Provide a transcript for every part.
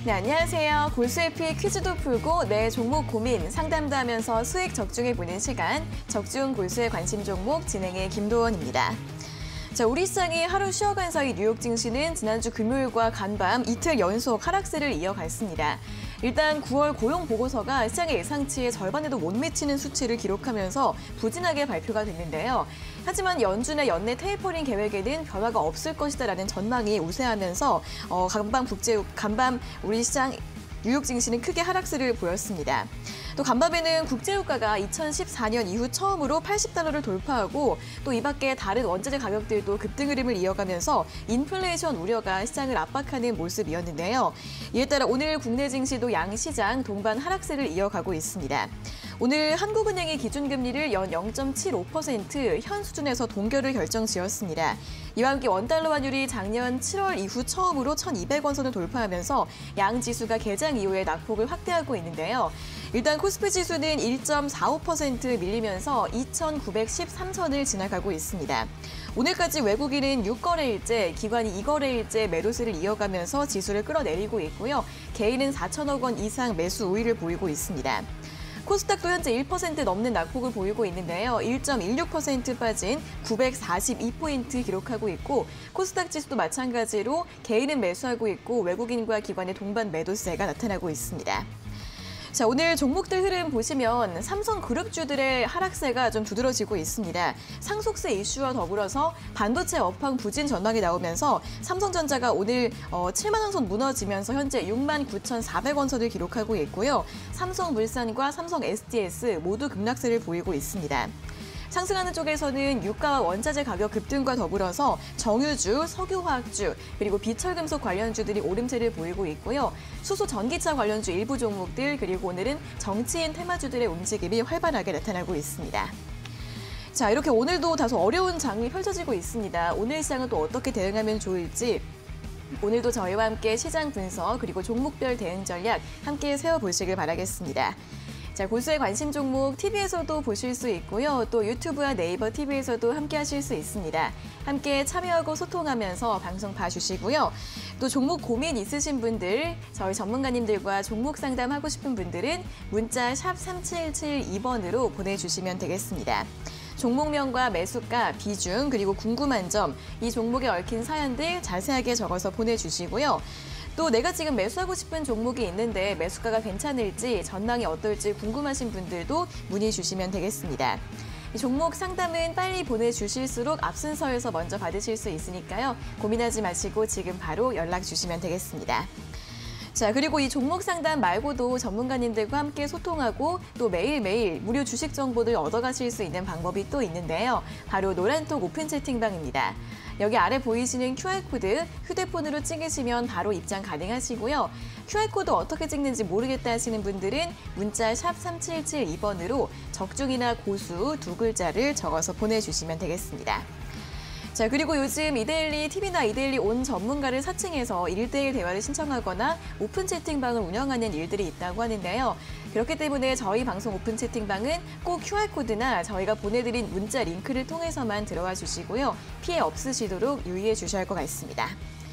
네, 안녕하세요. 골수에피 퀴즈도 풀고 내 종목 고민 상담도 하면서 수익 적중해보는 시간, 적중 골수의 관심 종목 진행의 김도원입니다. 자, 우리 시장이 하루 쉬어간 사이 뉴욕 증시는 지난주 금요일과 간밤 이틀 연속 하락세를 이어갔습니다. 일단 9월 고용 보고서가 시장의 예상치의 절반에도 못 미치는 수치를 기록하면서 부진하게 발표가 됐는데요. 하지만 연준의 연내 테이퍼링 계획에는 변화가 없을 것이다라는 전망이 우세하면서 간밤 우리 시장 뉴욕 증시는 크게 하락세를 보였습니다. 또 간밤에는 국제유가가 2014년 이후 처음으로 80달러를 돌파하고 또 이 밖에 다른 원자재 가격들도 급등 흐름을 이어가면서 인플레이션 우려가 시장을 압박하는 모습이었는데요. 이에 따라 오늘 국내 증시도 양시장 동반 하락세를 이어가고 있습니다. 오늘 한국은행이 기준금리를 연 0.75% 현 수준에서 동결을 결정지었습니다. 이와 함께 원달러 환율이 작년 7월 이후 처음으로 1,200원 선을 돌파하면서 양 지수가 개장 이후에 낙폭을 확대하고 있는데요. 일단 코스피 지수는 1.45% 밀리면서 2,913선을 지나가고 있습니다. 오늘까지 외국인은 6거래일째, 기관이 2거래일째 매도세를 이어가면서 지수를 끌어내리고 있고요. 개인은 4천억 원 이상 매수 우위를 보이고 있습니다. 코스닥도 현재 1% 넘는 낙폭을 보이고 있는데요. 1.16% 빠진 942포인트 기록하고 있고 코스닥 지수도 마찬가지로 개인은 매수하고 있고 외국인과 기관의 동반 매도세가 나타나고 있습니다. 자, 오늘 종목들 흐름 보시면 삼성그룹주들의 하락세가 좀 두드러지고 있습니다. 상속세 이슈와 더불어서 반도체 업황 부진 전망이 나오면서 삼성전자가 오늘 7만 원 선 무너지면서 현재 69,400원 선을 기록하고 있고요. 삼성물산과 삼성 SDS 모두 급락세를 보이고 있습니다. 상승하는 쪽에서는 유가와 원자재 가격 급등과 더불어서 정유주, 석유화학주, 그리고 비철금속 관련주들이 오름세를 보이고 있고요. 수소 전기차 관련주 일부 종목들, 그리고 오늘은 정치인 테마주들의 움직임이 활발하게 나타나고 있습니다. 자, 이렇게 오늘도 다소 어려운 장이 펼쳐지고 있습니다. 오늘 시장은 또 어떻게 대응하면 좋을지 오늘도 저희와 함께 시장 분석 그리고 종목별 대응 전략 함께 세워보시길 바라겠습니다. 자, 골수의 관심 종목 TV에서도 보실 수 있고요. 또 유튜브와 네이버 TV에서도 함께 하실 수 있습니다. 함께 참여하고 소통하면서 방송 봐주시고요. 또 종목 고민 있으신 분들, 저희 전문가님들과 종목 상담하고 싶은 분들은 문자 샵 3772번으로 보내주시면 되겠습니다. 종목명과 매수가, 비중, 그리고 궁금한 점, 이 종목에 얽힌 사연들 자세하게 적어서 보내주시고요. 또 내가 지금 매수하고 싶은 종목이 있는데 매수가가 괜찮을지, 전망이 어떨지 궁금하신 분들도 문의 주시면 되겠습니다. 이 종목 상담은 빨리 보내주실수록 앞순서에서 먼저 받으실 수 있으니까요. 고민하지 마시고 지금 바로 연락 주시면 되겠습니다. 자, 그리고 이 종목 상담 말고도 전문가님들과 함께 소통하고 또 매일매일 무료 주식 정보들 얻어가실 수 있는 방법이 또 있는데요. 바로 노란톡 오픈 채팅방입니다. 여기 아래 보이시는 QR코드 휴대폰으로 찍으시면 바로 입장 가능하시고요. QR코드 어떻게 찍는지 모르겠다 하시는 분들은 문자 샵 3772번으로 적중이나 고수 두 글자를 적어서 보내주시면 되겠습니다. 자, 그리고 요즘 이데일리 TV나 이데일리 온 전문가를 사칭해서 1대1 대화를 신청하거나 오픈 채팅방을 운영하는 일들이 있다고 하는데요. 그렇기 때문에 저희 방송 오픈 채팅방은 꼭 QR코드나 저희가 보내드린 문자 링크를 통해서만 들어와 주시고요. 피해 없으시도록 유의해 주셔야 할 것 같습니다.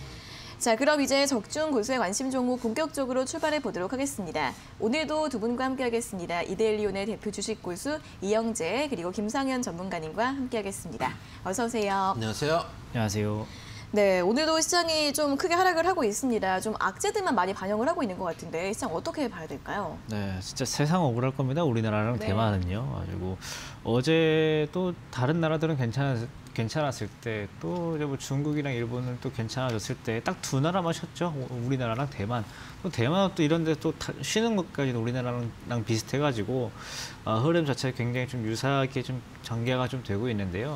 자, 그럼 이제 적중 골수의 관심 종목 본격적으로 출발해 보도록 하겠습니다. 오늘도 두 분과 함께하겠습니다. 이데일리온의 대표 주식 골수 이영재 그리고 김상현 전문가님과 함께하겠습니다. 어서 오세요. 안녕하세요. 안녕하세요. 네, 오늘도 시장이 좀 크게 하락을 하고 있습니다. 좀 악재들만 많이 반영을 하고 있는 것 같은데 시장 어떻게 봐야 될까요? 네, 진짜 세상 억울할 겁니다. 우리나라랑 네. 대만은요. 그리고 어제 또 다른 나라들은 괜찮았을 때 또 이제 뭐 중국이랑 일본은 또 괜찮아졌을 때 딱 두 나라만 쉬었죠. 우리나라랑 대만. 또 대만은 또 이런 데 또 쉬는 것까지도 우리나라랑 비슷해가지고 흐름 자체가 굉장히 좀 유사하게 좀 전개가 좀 되고 있는데요.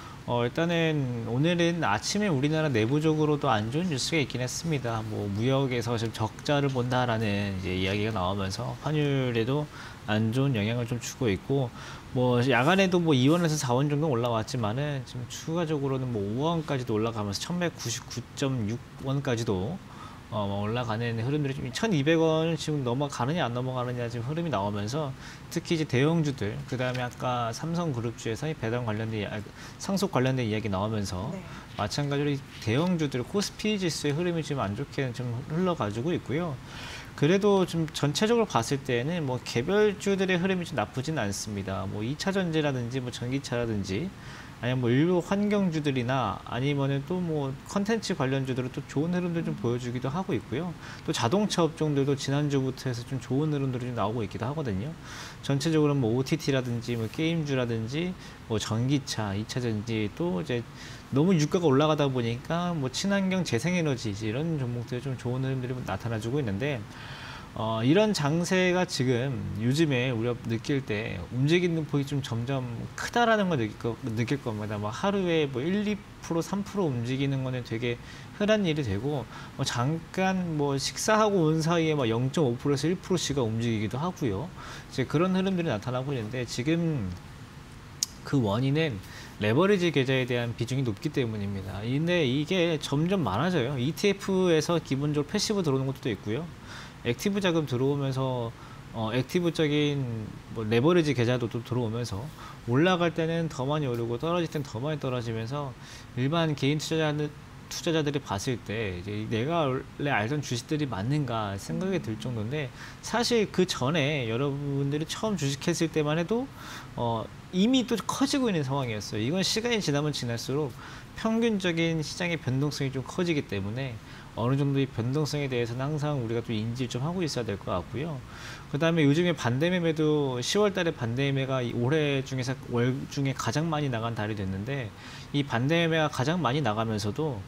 일단은 오늘은 아침에 우리나라 내부적으로도 안 좋은 뉴스가 있긴 했습니다. 뭐 무역에서 지금 적자를 본다라는 이제 이야기가 나오면서 환율에도 안 좋은 영향을 좀 주고 있고, 뭐 야간에도 뭐 2원에서 4원 정도 올라왔지만은 지금 추가적으로는 뭐 5원까지도 올라가면서 1199.6원까지도 올라가는 흐름들이 좀 1,200원 지금 넘어가느냐 안 넘어가느냐 지금 흐름이 나오면서 특히 이제 대형주들 그다음에 아까 삼성그룹주에서 배당 관련된 상속 관련된 이야기 나오면서 네. 마찬가지로 대형주들 코스피 지수의 흐름이 지금 안 좋게 좀 흘러가지고 있고요. 그래도 좀 전체적으로 봤을 때는 뭐 개별주들의 흐름이 좀 나쁘진 않습니다. 뭐 2차 전지라든지 뭐 전기차라든지 아니면 뭐 일부 환경주들이나 아니면은 또 뭐 컨텐츠 관련주들은 또 좋은 흐름들 좀 보여주기도 하고 있고요. 또 자동차 업종들도 지난주부터 해서 좀 좋은 흐름들이 좀 나오고 있기도 하거든요. 전체적으로 뭐 OTT라든지 뭐 게임주라든지 뭐 전기차, 2차 전지 또 이제 너무 유가가 올라가다 보니까 뭐 친환경 재생에너지 이런 종목들이 좀 좋은 흐름들이 나타나주고 있는데 이런 장세가 지금 요즘에 우리가 느낄 때 움직이는 폭이 좀 점점 크다라는 걸 느낄 겁니다. 뭐 하루에 뭐 1, 2%, 3% 움직이는 거는 되게 흔한 일이 되고 잠깐 뭐 식사하고 온 사이에 막 0.5%에서 1%씩가 움직이기도 하고요. 이제 그런 흐름들이 나타나고 있는데 지금 그 원인은 레버리지 계좌에 대한 비중이 높기 때문입니다. 근데 이게 점점 많아져요. ETF에서 기본적으로 패시브 들어오는 것도 있고요. 액티브 자금 들어오면서 액티브적인 뭐 레버리지 계좌도 또 들어오면서 올라갈 때는 더 많이 오르고 떨어질 때는 더 많이 떨어지면서 일반 개인 투자자들이 봤을 때 이제 내가 원래 알던 주식들이 맞는가 생각이 들 정도인데 사실 그 전에 여러분들이 처음 주식했을 때만 해도 이미 또 커지고 있는 상황이었어요. 이건 시간이 지나면 지날수록 평균적인 시장의 변동성이 좀 커지기 때문에 어느 정도의 변동성에 대해서는 항상 우리가 또 인지를 좀 하고 있어야 될 것 같고요. 그 다음에 요즘에 반대매매도 10월 달에 반대매매가 올해 중에서 월 중에 가장 많이 나간 달이 됐는데 이 반대매매가 가장 많이 나가면서도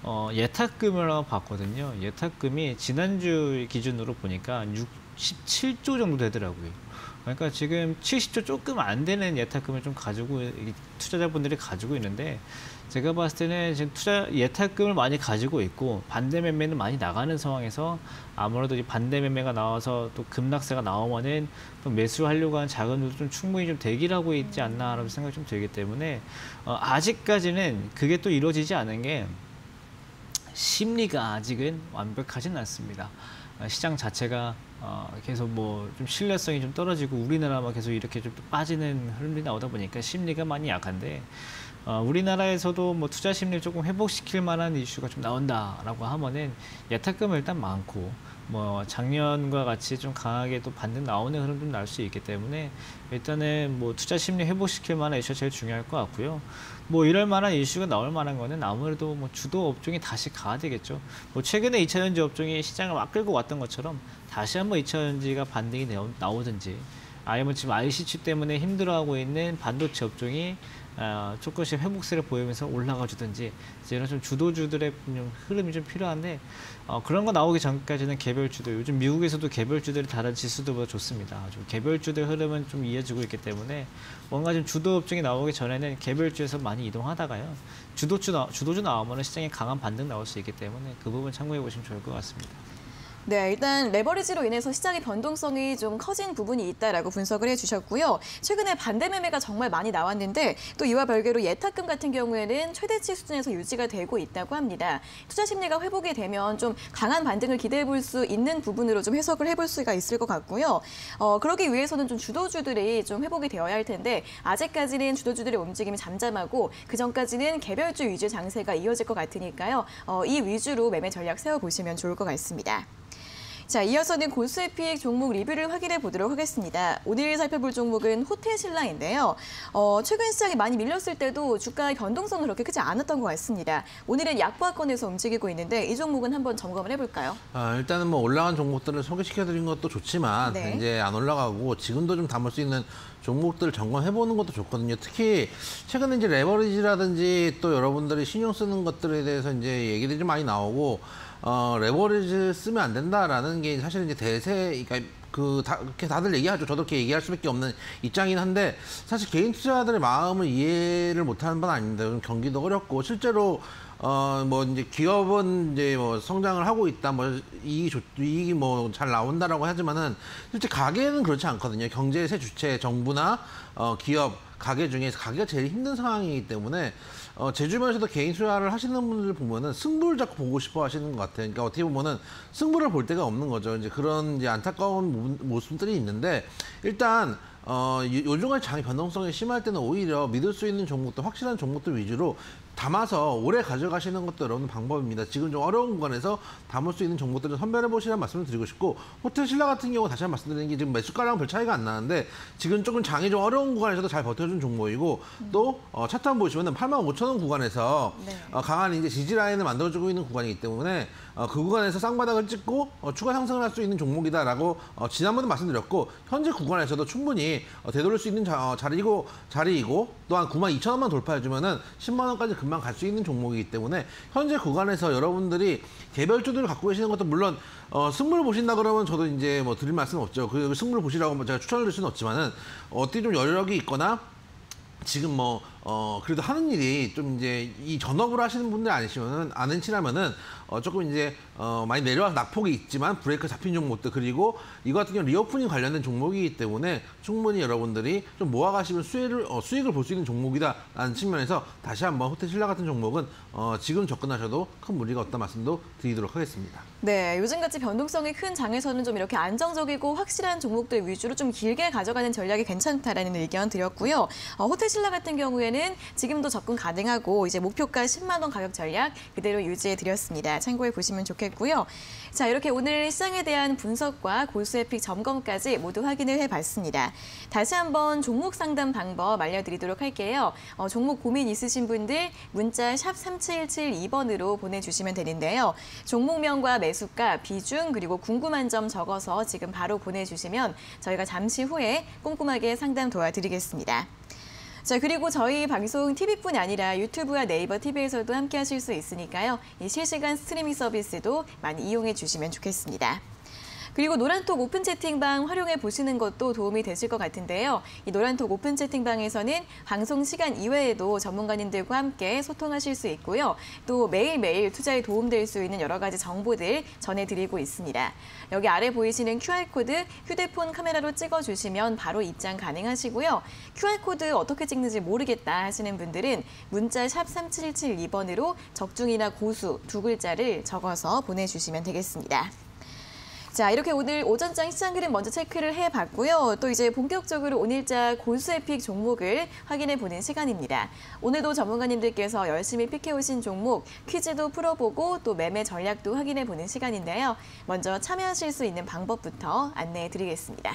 예탁금을 봤거든요. 예탁금이 지난주 기준으로 보니까 67조 정도 되더라고요. 그러니까 지금 70조 조금 안 되는 예탁금을 좀 가지고 투자자분들이 가지고 있는데 제가 봤을 때는 지금 예탁금을 많이 가지고 있고 반대 매매는 많이 나가는 상황에서 아무래도 이 반대 매매가 나와서 또 급락세가 나오면은 또 매수하려고 하는 자금도 좀 충분히 좀 대기를 하고 있지 않나라는 생각이 좀 들기 때문에 아직까지는 그게 또 이루어지지 않은 게 심리가 아직은 완벽하진 않습니다. 시장 자체가 계속 뭐 좀 신뢰성이 좀 떨어지고 우리나라만 계속 이렇게 좀 빠지는 흐름이 나오다 보니까 심리가 많이 약한데 우리나라에서도 뭐 투자 심리를 조금 회복시킬 만한 이슈가 좀 나온다라고 하면은 예탁금은 일단 많고 뭐 작년과 같이 좀 강하게 또 반등 나오는 흐름도 나올 수 있기 때문에 일단은 뭐 투자 심리 회복시킬 만한 이슈가 제일 중요할 것 같고요. 뭐 이럴 만한 이슈가 나올 만한 거는 아무래도 뭐 주도 업종이 다시 가야 되겠죠. 뭐 최근에 2차전지 업종이 시장을 막 끌고 왔던 것처럼 다시 한번 2차전지가 반등이 나오든지 아니면 지금 IC칩 때문에 힘들어하고 있는 반도체 업종이 조금씩 회복세를 보이면서 올라가 주든지 이런 좀 주도주들의 좀 흐름이 좀 필요한데 그런 거 나오기 전까지는 개별주들 요즘 미국에서도 개별주들이 다른 지수들보다 좋습니다. 좀 개별주들 흐름은 좀 이어지고 있기 때문에 뭔가 좀 주도 업종이 나오기 전에는 개별주에서 많이 이동하다가요 주도주 나오면 시장에 강한 반등 나올 수 있기 때문에 그 부분 참고해 보시면 좋을 것 같습니다. 네, 일단 레버리지로 인해서 시장의 변동성이 좀 커진 부분이 있다라고 분석을 해주셨고요. 최근에 반대 매매가 정말 많이 나왔는데 또 이와 별개로 예탁금 같은 경우에는 최대치 수준에서 유지가 되고 있다고 합니다. 투자 심리가 회복이 되면 좀 강한 반등을 기대해 볼 수 있는 부분으로 좀 해석을 해볼 수가 있을 것 같고요. 그러기 위해서는 좀 주도주들이 좀 회복이 되어야 할 텐데 아직까지는 주도주들의 움직임이 잠잠하고 그 전까지는 개별주 위주 장세가 이어질 것 같으니까요. 이 위주로 매매 전략 세워보시면 좋을 것 같습니다. 자, 이어서는 고수의 피익 종목 리뷰를 확인해 보도록 하겠습니다. 오늘 살펴볼 종목은 호텔신라인데요. 최근 시장이 많이 밀렸을 때도 주가의 변동성은 그렇게 크지 않았던 것 같습니다. 오늘은 약보합권에서 움직이고 있는데 이 종목은 한번 점검을 해볼까요? 일단은 뭐 올라간 종목들을 소개시켜드린 것도 좋지만 네. 이제 안 올라가고 지금도 좀 담을 수 있는 종목들을 점검해보는 것도 좋거든요. 특히 최근에 이제 레버리지라든지 또 여러분들이 신경 쓰는 것들에 대해서 이제 얘기들이 좀 많이 나오고 레버리지 쓰면 안 된다라는 게 사실 이제 그러니까 그렇게 다들 얘기하죠. 저도 그렇게 얘기할 수밖에 없는 입장이긴 한데 사실 개인 투자자들의 마음을 이해를 못하는 건 아닌데 경기도 어렵고 실제로 뭐 이제 기업은 이제 뭐 성장을 하고 있다, 뭐 이익이 뭐 잘 나온다라고 하지만은 실제 가게는 그렇지 않거든요. 경제의 새 주체 정부나 기업 가게 중에서 가게가 제일 힘든 상황이기 때문에 제 주변에서도 개인 투자를 하시는 분들 보면은 승부를 자꾸 보고 싶어 하시는 것 같아요. 그러니까 어떻게 보면은 승부를 볼 데가 없는 거죠. 이제 그런 이제 안타까운 모습들이 있는데 일단 요즘같이 장의 변동성이 심할 때는 오히려 믿을 수 있는 종목들, 확실한 종목들 위주로 담아서 오래 가져가시는 것도 여러분 방법입니다. 지금 좀 어려운 구간에서 담을 수 있는 종목들을 선별해 보시라는 말씀을 드리고 싶고, 호텔 신라 같은 경우 다시 한번 말씀드리는 게 지금 매수가랑 별 차이가 안 나는데 지금 조금 장이 좀 어려운 구간에서도 잘 버텨준 종목이고, 또 차트 한번 보시면은 85,000원 구간에서 네. 강한 이제 지지 라인을 만들어주고 있는 구간이기 때문에 그 구간에서 쌍바닥을 찍고 추가 상승을 할 수 있는 종목이다라고 지난번에 말씀드렸고, 현재 구간에서도 충분히 되돌릴 수 있는 자리이고 또한 92,000원만 돌파해주면은 10만 원까지 금방 갈 수 있는 종목이기 때문에 현재 구간에서 여러분들이 개별주들을 갖고 계시는 것도 물론 승부를 보신다 그러면 저도 이제 뭐 드릴 말씀은 없죠. 그 승부를 보시라고 제가 추천을 드릴 수는 없지만은 어떻게 좀 여력이 있거나 지금 그래도 하는 일이 좀 이제 이 전업을 하시는 분들 아니시면은 조금 이제 많이 내려와서 낙폭이 있지만 브레이크 잡힌 종목들, 그리고 이거 같은 경우는 리오프닝 관련된 종목이기 때문에 충분히 여러분들이 좀 모아가시면 수익을 볼 수 있는 종목이다라는 측면에서 다시 한번 호텔 신라 같은 종목은 지금 접근하셔도 큰 무리가 없다 말씀도 드리도록 하겠습니다. 네, 요즘같이 변동성이 큰 장에서는 좀 이렇게 안정적이고 확실한 종목들 위주로 좀 길게 가져가는 전략이 괜찮다라는 의견 드렸고요. 호텔 신라 같은 경우에는 지금도 접근 가능하고 이제 목표가 10만 원 가격 전략 그대로 유지해 드렸습니다. 참고해 보시면 좋겠고요. 자, 이렇게 오늘 시장에 대한 분석과 고수의 픽 점검까지 모두 확인을 해봤습니다. 다시 한번 종목 상담 방법 알려드리도록 할게요. 종목 고민 있으신 분들 문자 샵 3772번으로 보내주시면 되는데요. 종목명과 매수가, 비중, 그리고 궁금한 점 적어서 지금 바로 보내주시면 저희가 잠시 후에 꼼꼼하게 상담 도와드리겠습니다. 자, 그리고 저희 방송 TV뿐 아니라 유튜브와 네이버 TV에서도 함께 하실 수 있으니까요. 이 실시간 스트리밍 서비스도 많이 이용해 주시면 좋겠습니다. 그리고 노란톡 오픈 채팅방 활용해 보시는 것도 도움이 되실 것 같은데요. 이 노란톡 오픈 채팅방에서는 방송 시간 이외에도 전문가님들과 함께 소통하실 수 있고요. 또 매일매일 투자에 도움될 수 있는 여러 가지 정보들 전해드리고 있습니다. 여기 아래 보이시는 QR코드 휴대폰 카메라로 찍어주시면 바로 입장 가능하시고요. QR코드 어떻게 찍는지 모르겠다 하시는 분들은 문자 샵 3772번으로 적중이나 고수 두 글자를 적어서 보내주시면 되겠습니다. 자, 이렇게 오늘 오전장 시장 그림 먼저 체크를 해봤고요. 또 이제 본격적으로 오늘자 고수의 픽 종목을 확인해보는 시간입니다. 오늘도 전문가님들께서 열심히 픽해오신 종목 퀴즈도 풀어보고 또 매매 전략도 확인해보는 시간인데요. 먼저 참여하실 수 있는 방법부터 안내해드리겠습니다.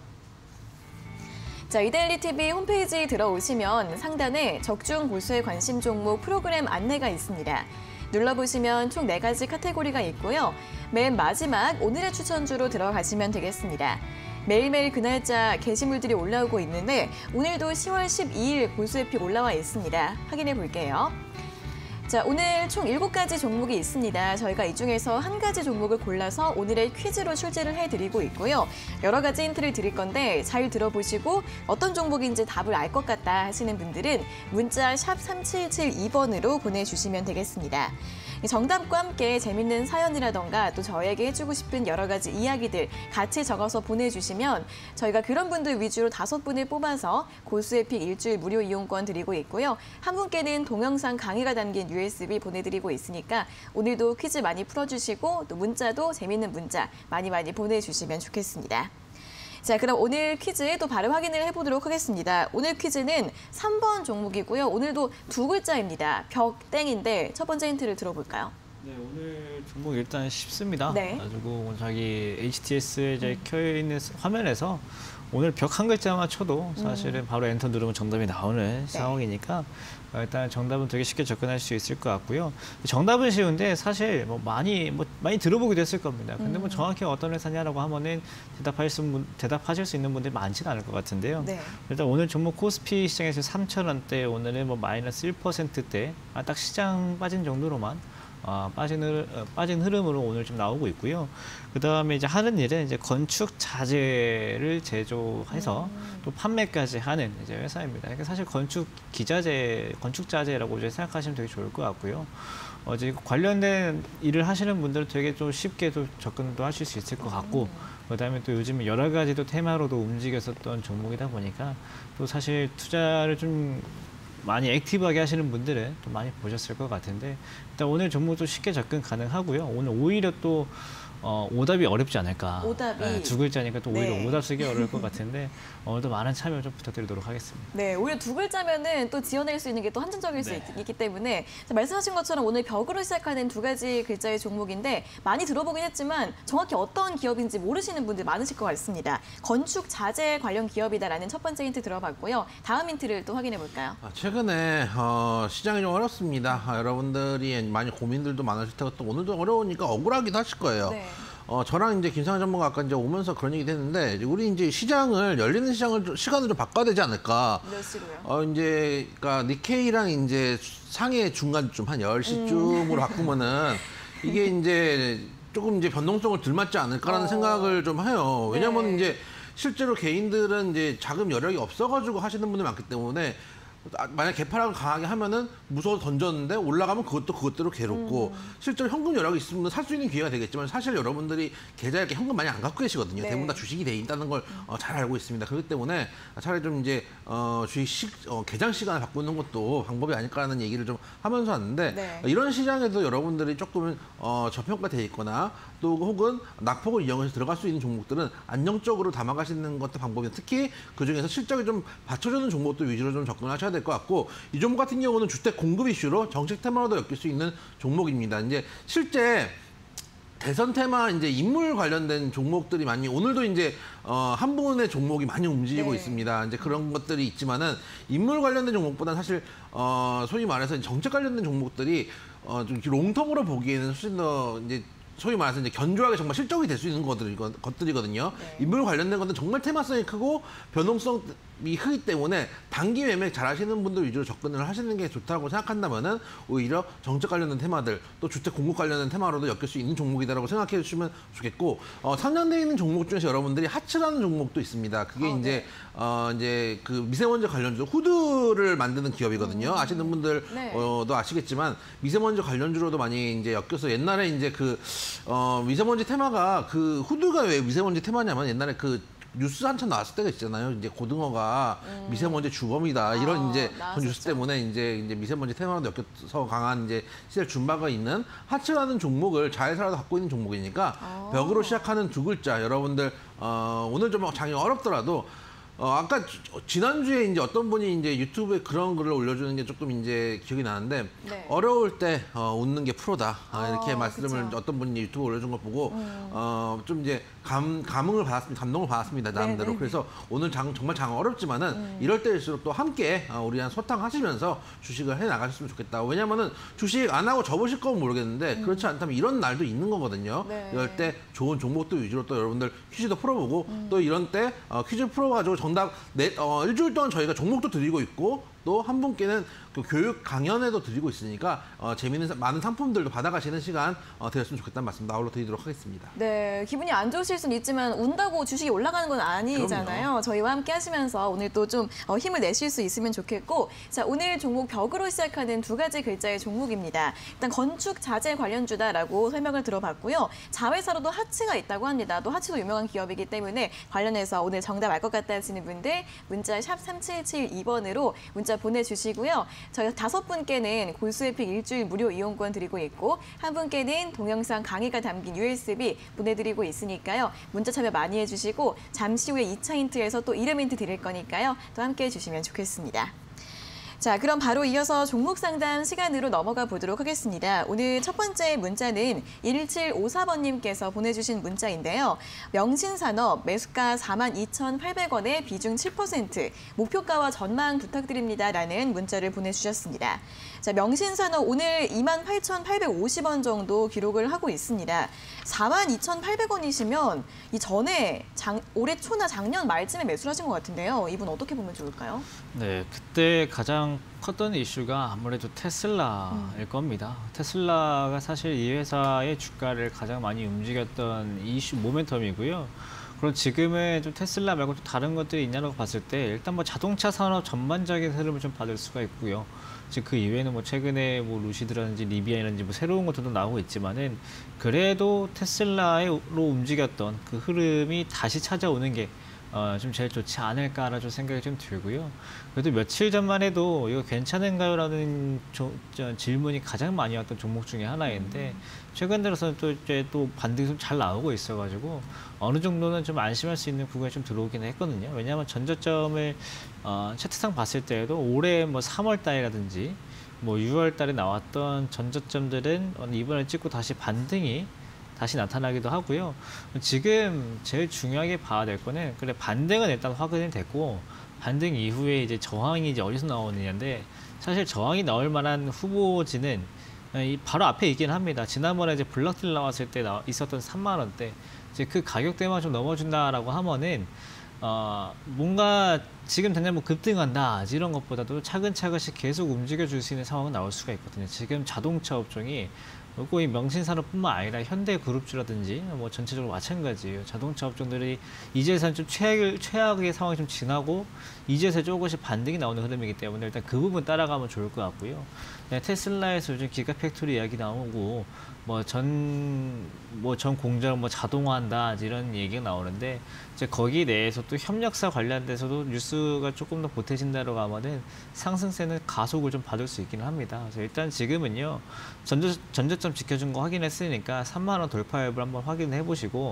자, 이데일리 TV 홈페이지 들어오시면 상단에 적중 고수의 관심 종목 프로그램 안내가 있습니다. 눌러보시면 총 4가지 카테고리가 있고요. 맨 마지막 오늘의 추천주로 들어가시면 되겠습니다. 매일매일 그날짜 게시물들이 올라오고 있는데 오늘도 10월 12일 고수의 픽 올라와 있습니다. 확인해 볼게요. 자, 오늘 총 7가지 종목이 있습니다. 저희가 이 중에서 한 가지 종목을 골라서 오늘의 퀴즈로 출제를 해드리고 있고요. 여러 가지 힌트를 드릴 건데 잘 들어보시고 어떤 종목인지 답을 알 것 같다 하시는 분들은 문자 샵 3772번으로 보내주시면 되겠습니다. 정답과 함께 재밌는 사연이라던가 또 저에게 해주고 싶은 여러 가지 이야기들 같이 적어서 보내주시면 저희가 그런 분들 위주로 5분을 뽑아서 고수의 픽 일주일 무료 이용권 드리고 있고요. 한 분께는 동영상 강의가 담긴 USB 보내드리고 있으니까 오늘도 퀴즈 많이 풀어주시고 또 문자도 재밌는 문자 많이 보내주시면 좋겠습니다. 자, 그럼 오늘 퀴즈 또 바로 확인을 해보도록 하겠습니다. 오늘 퀴즈는 3번 종목이고요. 오늘도 2글자입니다. 벽땡인데 첫 번째 힌트를 들어볼까요? 네, 오늘 종목 일단 쉽습니다. 네. 가지고 자기 HTS에 이제 켜있는 화면에서 오늘 벽 한 글자만 쳐도 사실은 바로 엔터 누르면 정답이 나오는 상황이니까 일단 정답은 되게 쉽게 접근할 수 있을 것 같고요. 정답은 쉬운데 사실 많이 들어보기도 했을 겁니다. 근데 정확히 어떤 회사냐라고 하면은 대답하실 수 있는 분들이 많지는 않을 것 같은데요. 네. 일단 오늘 종목 코스피 시장에서 3,000원대, 오늘은 마이너스 1%대, 딱 시장 빠진 정도로만 빠진 흐름으로 오늘 좀 나오고 있고요. 그 다음에 이제 하는 일은 이제 건축 자재를 제조해서 또 판매까지 하는 이제 회사입니다. 그러니까 사실 건축 자재라고 이제 생각하시면 되게 좋을 것 같고요. 이제 관련된 일을 하시는 분들은 되게 좀 쉽게 또 접근도 하실 수 있을 것 같고, 그 다음에 또 요즘 여러 가지 또 테마로도 움직였었던 종목이다 보니까 또 사실 투자를 좀 많이 액티브하게 하시는 분들은 또 많이 보셨을 것 같은데 일단 오늘 종목도 쉽게 접근 가능하고요. 오늘 오히려 또 오답이 어렵지 않을까. 오답이. 네, 두 글자니까 또 오히려 네. 오답 쓰기 어려울 것 같은데 오늘도 많은 참여 좀 부탁드리도록 하겠습니다. 네, 오히려 두 글자면은 또 지어낼 수 있는 게 또 한정적일 수 네. 있기 때문에 말씀하신 것처럼 오늘 벽으로 시작하는 두 가지 글자의 종목인데 많이 들어보긴 했지만 정확히 어떤 기업인지 모르시는 분들 많으실 것 같습니다. 건축 자재 관련 기업이다라는 첫 번째 힌트 들어봤고요. 다음 힌트를 또 확인해 볼까요? 최근에 시장이 좀 어렵습니다. 여러분들이 많이 고민들도 많으실 테고 또 오늘도 어려우니까 억울하기도 하실 거예요. 네. 저랑 이제 김상현 전문가 아까 이제 오면서 그런 얘기도 했는데 우리 이제 열리는 시간을 좀 바꿔야 되지 않을까. 몇 시로요? 이제 그러니까 니케이랑 이제 상해 중간쯤 한 10시쯤으로 바꾸면은 이게 이제 조금 이제 변동성을 덜 맞지 않을까라는 생각을 좀 해요. 왜냐면 네. 이제 실제로 개인들은 이제 자금 여력이 없어가지고 하시는 분들 많기 때문에 만약 개파락을 강하게 하면은 무서워서 던졌는데 올라가면 그것도 그것대로 괴롭고 실제로 현금 여력이 있으면 살 수 있는 기회가 되겠지만 사실 여러분들이 계좌에 이렇게 현금 많이 안 갖고 계시거든요. 네. 대부분 다 주식이 돼 있다는 걸 잘 알고 있습니다. 그렇기 때문에 차라리 좀 이제 주식 개장 시간을 바꾸는 것도 방법이 아닐까라는 얘기를 좀 하면서 왔는데 네. 이런 시장에도 여러분들이 조금 저평가돼 있거나 또 혹은 낙폭을 이용해서 들어갈 수 있는 종목들은 안정적으로 담아가시는 것도 방법이에요. 특히 그중에서 실적이 좀 받쳐주는 종목들 위주로 좀 접근하셔야 될 것 같고 이 종목 같은 경우는 주택 공급 이슈로 정책 테마로도 엮일 수 있는 종목입니다. 이제 실제 대선 테마 이제 인물 관련된 종목들이 많이 오늘도 이제 한 분의 종목이 많이 움직이고 네. 있습니다. 이제 그런 것들이 있지만은 인물 관련된 종목보다는 사실 소위 말해서 정책 관련된 종목들이 좀 롱텀으로 보기에는 훨씬 더 이제 소위 말해서 이제 견조하게 정말 실적이 될 수 있는 것들이거든요. 네. 인물 관련된 것들은 정말 테마성이 크고 변동성이 크기 때문에 단기 매매 잘 하시는 분들 위주로 접근을 하시는 게 좋다고 생각한다면은 오히려 정책 관련된 테마들 또 주택 공급 관련된 테마로도 엮일 수 있는 종목이다라고 생각해 주시면 좋겠고 상장되어 있는 종목 중에서 여러분들이 하츠라는 종목도 있습니다. 그게 이제 이제 그 미세먼지 관련주 후드를 만드는 기업이거든요. 아시는 분들 네. 도 아시겠지만 미세먼지 관련주로도 많이 이제 엮여서 옛날에 이제 그 미세먼지 테마가 그 후드가 왜 미세먼지 테마냐면 옛날에 그 뉴스 한참 나왔을 때가 있잖아요. 이제 고등어가 미세먼지 주범이다 이런 이제 그 뉴스 나왔었죠. 때문에 이제 미세먼지 테마로 엮여서 강한 이제 시절 준바가 있는 하츠라는 종목을 잘 살아도 갖고 있는 종목이니까 벽으로 시작하는 두 글자 여러분들 오늘 좀 장이 어렵더라도 아까 지난주에 이제 어떤 분이 이제 유튜브에 그런 글을 올려주는 게 조금 이제 기억이 나는데 네. 어려울 때 웃는 게 프로다 이렇게 말씀을 그쵸. 어떤 분이 유튜브 올려준 걸 보고 좀 이제 감흥을 받았습니다. 감동을 받았습니다. 나름대로. 네네. 그래서 오늘 정말 장 어렵지만은 이럴 때일수록 또 함께 우리랑 소탕하시면서 주식을 해 나가셨으면 좋겠다. 왜냐면은 주식 안 하고 접으실 건 모르겠는데 그렇지 않다면 이런 날도 있는 거거든요. 네. 이럴 때 좋은 종목들 위주로 또 여러분들 퀴즈도 풀어보고 또 이런 때 퀴즈 풀어가지고 정답 일주일 동안 저희가 종목도 드리고 있고 또 한 분께는 그 교육 강연에도 드리고 있으니까 재미있는 많은 상품들도 받아가시는 시간 되었으면 좋겠다는 말씀 나홀로 드리도록 하겠습니다. 네, 기분이 안 좋으실 수는 있지만 운다고 주식이 올라가는 건 아니잖아요. 그럼요. 저희와 함께 하시면서 오늘 또 좀 힘을 내실 수 있으면 좋겠고 자, 오늘 종목 벽으로 시작하는 두 가지 글자의 종목입니다. 일단 건축 자재 관련주다라고 설명을 들어봤고요. 자회사로도 하츠가 있다고 합니다. 또 하츠도 유명한 기업이기 때문에 관련해서 오늘 정답 알 것 같다 하시는 분들 문자 샵 3772번으로 문자 보내주시고요. 저희 5분께는 골수에픽 일주일 무료 이용권 드리고 있고 한 분께는 동영상 강의가 담긴 USB 보내드리고 있으니까요. 문자 참여 많이 해주시고 잠시 후에 2차 힌트에서 또 이름 힌트 드릴 거니까요. 또 함께 해주시면 좋겠습니다. 자, 그럼 바로 이어서 종목 상담 시간으로 넘어가 보도록 하겠습니다. 오늘 첫 번째 문자는 1754번님께서 보내주신 문자인데요. 명신산업 매수가 42,800원에 비중 7%, 목표가와 전망 부탁드립니다라는 문자를 보내주셨습니다. 자, 명신산업 오늘 28,850원 정도 기록을 하고 있습니다. 42,800원이시면 이 전에 올해 초나 작년 말쯤에 매수를 하신 것 같은데요. 이분 어떻게 보면 좋을까요? 네, 그때 가장 컸던 이슈가 아무래도 테슬라일 겁니다. 테슬라가 사실 이 회사의 주가를 가장 많이 움직였던 이슈 모멘텀이고요. 그럼 지금은 좀 테슬라 말고 또 다른 것들이 있냐고 봤을 때 일단 뭐 자동차 산업 전반적인 흐름을 좀 받을 수가 있고요. 즉 그 이외에는 뭐 최근에 뭐 루시드라든지 리비아라든지 뭐 새로운 것들도 나오고 있지만은 그래도 테슬라로 움직였던 그 흐름이 다시 찾아오는 게 좀 제일 좋지 않을까라는 좀 생각이 좀 들고요. 그래도 며칠 전만 해도 이거 괜찮은가요라는 질문이 가장 많이 왔던 종목 중에 하나인데 최근 들어서는 또 이제 또 반등이 좀 잘 나오고 있어가지고 어느 정도는 좀 안심할 수 있는 구간이 좀 들어오긴 했거든요. 왜냐하면 전저점을 차트상 봤을 때에도 올해 뭐 3월 달이라든지 뭐 6월 달에 나왔던 전저점들은 이번에 찍고 다시 반등이 다시 나타나기도 하고요. 지금 제일 중요하게 봐야 될 거는 그래 반등은 일단 확인이 됐고 반등 이후에 이제 저항이 이제 어디서 나오느냐인데 사실 저항이 나올 만한 후보지는 바로 앞에 있긴 합니다. 지난번에 이제 블락딜 나왔을 때 있었던 3만 원대 이제 그 가격대만 좀 넘어준다라고 하면은 뭔가 지금 당장 뭐 급등한다 이런 것보다도 차근차근씩 계속 움직여줄 수 있는 상황은 나올 수가 있거든요. 지금 자동차 업종이 꼭 이 명신산업뿐만 아니라 현대그룹주라든지 뭐 전체적으로 마찬가지예요. 자동차 업종들이 이제선 좀 최악의 상황이 좀 지나고 이제서 조금씩 반등이 나오는 흐름이기 때문에 일단 그 부분 따라가면 좋을 것 같고요. 네, 테슬라에서 요즘 기가팩토리 이야기 나오고 전 공장 자동화한다 이런 얘기가 나오는데 이제 거기 내에서 또 협력사 관련돼서도 뉴스가 조금 더 보태진다고 하면은 상승세는 가속을 좀 받을 수 있기는 합니다. 그래서 일단 지금은요 전저점 지켜준 거 확인했으니까 3만 원 돌파 여부를 한번 확인해 보시고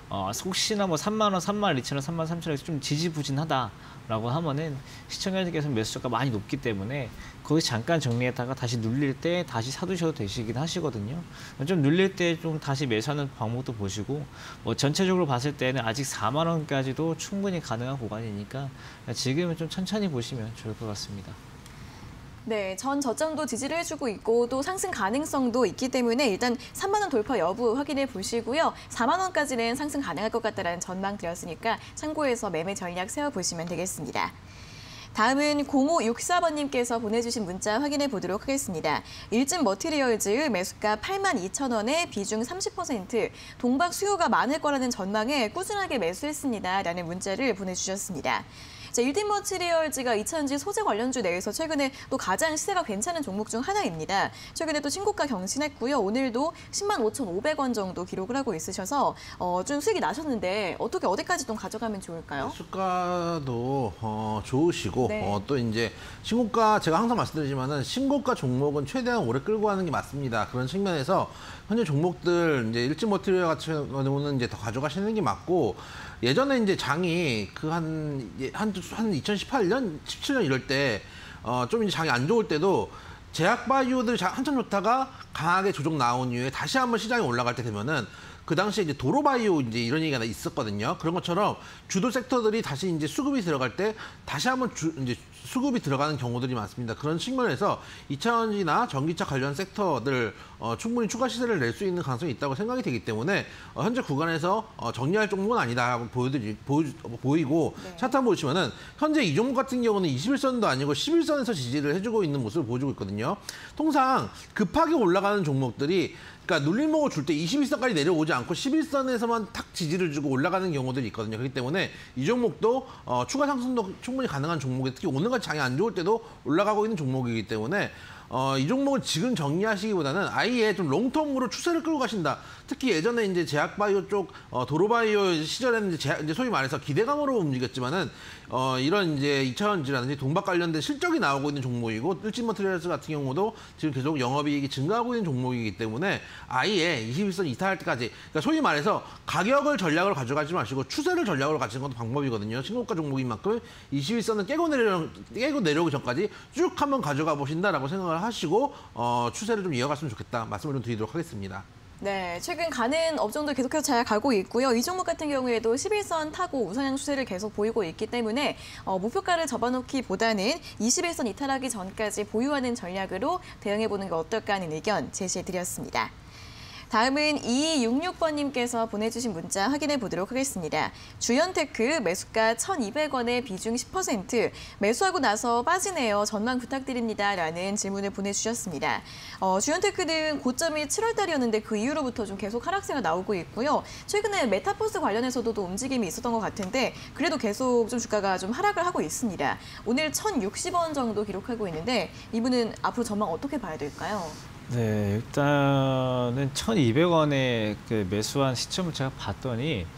혹시나 뭐 3만 원, 3만 2천 원, 3만 3천 원에서 좀 지지부진하다라고 하면은 시청자님께서 매수가가 많이 높기 때문에 거기 잠깐 정리했다가 다시 눌릴 때 다시 사두셔도 되시긴 하시거든요. 좀 눌릴 때 좀 다시 매수하는 방법도 보시고 뭐 전체적으로 봤을 때는 아직 4만 원까지도 충분히 가능한 구간이니까 지금은 좀 천천히 보시면 좋을 것 같습니다. 네, 전 저점도 지지를 해주고 있고 또 상승 가능성도 있기 때문에 일단 3만 원 돌파 여부 확인해 보시고요. 4만 원까지는 상승 가능할 것 같다라는 전망 드렸으니까 참고해서 매매 전략 세워보시면 되겠습니다. 다음은 0564번님께서 보내주신 문자 확인해 보도록 하겠습니다. 일진 머티리얼즈 매수가 82,000원에 비중 30%, 동박 수요가 많을 거라는 전망에 꾸준하게 매수했습니다. 라는 문자를 보내주셨습니다. 자, 일진 머티리얼즈가 2차전지 소재 관련주 내에서 최근에 또 가장 시세가 괜찮은 종목 중 하나입니다. 최근에 또 신고가 경신했고요. 오늘도 105,500원 정도 기록을 하고 있으셔서 좀 수익이 나셨는데 어떻게 어디까지 좀 가져가면 좋을까요? 수가도 좋으시고 네. 또 이제 신고가 제가 항상 말씀드리지만은 신고가 종목은 최대한 오래 끌고 가는 게 맞습니다. 그런 측면에서 현재 종목들 이제 일진 머티리얼 같은 경우는 이제 더 가져가시는 게 맞고 예전에 이제 장이 한 2018년, 17년 이럴 때 좀 이제 장이 안 좋을 때도 제약바이오들 한참 좋다가 강하게 조정 나온 이후에 다시 한번 시장이 올라갈 때 되면은 그 당시에 이제 도로바이오 이제 이런 얘기가 있었거든요. 그런 것처럼 주도 섹터들이 다시 이제 수급이 들어갈 때 다시 한번 이제 수급이 들어가는 경우들이 많습니다. 그런 측면에서 2차전지나 전기차 관련 섹터들 충분히 추가 시세를 낼 수 있는 가능성이 있다고 생각이 되기 때문에 현재 구간에서 정리할 종목은 아니다 보이고 네. 차트 한번 보시면은 현재 이 종목 같은 경우는 21선도 아니고 11선에서 지지를 해주고 있는 모습을 보여주고 있거든요. 통상 급하게 올라가는 종목들이 그러니까 눌림목을 줄 때 21선까지 내려오지 않고 11선에서만 탁 지지를 주고 올라가는 경우들이 있거든요. 그렇기 때문에 이 종목도 추가 상승도 충분히 가능한 종목이 특히 오늘같이 장이 안 좋을 때도 올라가고 있는 종목이기 때문에 이 종목을 지금 정리하시기보다는 아예 좀 롱텀으로 추세를 끌고 가신다. 특히 예전에 이제 제약바이오 쪽 도로바이오 시절에는 이제 소위 말해서 기대감으로 움직였지만은 이런 이제 2차전지라든지 동박 관련된 실적이 나오고 있는 종목이고 일진머티리얼스 같은 경우도 지금 계속 영업이익이 증가하고 있는 종목이기 때문에 아예 21선 이탈할 때까지 그러니까 소위 말해서 가격을 전략으로 가져가지 마시고 추세를 전략으로 가지는 것도 방법이거든요. 신고가 종목인 만큼 21선은 깨고 내려오기 전까지 쭉 한번 가져가 보신다라고 생각을 하시고 추세를 좀 이어갔으면 좋겠다 말씀을 좀 드리도록 하겠습니다. 네, 최근 가는 업종도 계속해서 잘 가고 있고요. 이 종목 같은 경우에도 11선 타고 우상향 추세를 계속 보이고 있기 때문에 목표가를 접어놓기보다는 21선 이탈하기 전까지 보유하는 전략으로 대응해보는 게 어떨까 하는 의견 제시해드렸습니다. 다음은 2266번님께서 보내주신 문자 확인해 보도록 하겠습니다. 주연테크 매수가 1,200원에 비중 10%, 매수하고 나서 빠지네요. 전망 부탁드립니다. 라는 질문을 보내주셨습니다. 주연테크는 고점이 7월 달이었는데 그 이후로부터 좀 계속 하락세가 나오고 있고요. 최근에 메타버스 관련해서도 또 움직임이 있었던 것 같은데 그래도 계속 좀 주가가 좀 하락을 하고 있습니다. 오늘 1,060원 정도 기록하고 있는데 이분은 앞으로 전망 어떻게 봐야 될까요? 네, 일단은 1,200원에 그 매수한 시점을 제가 봤더니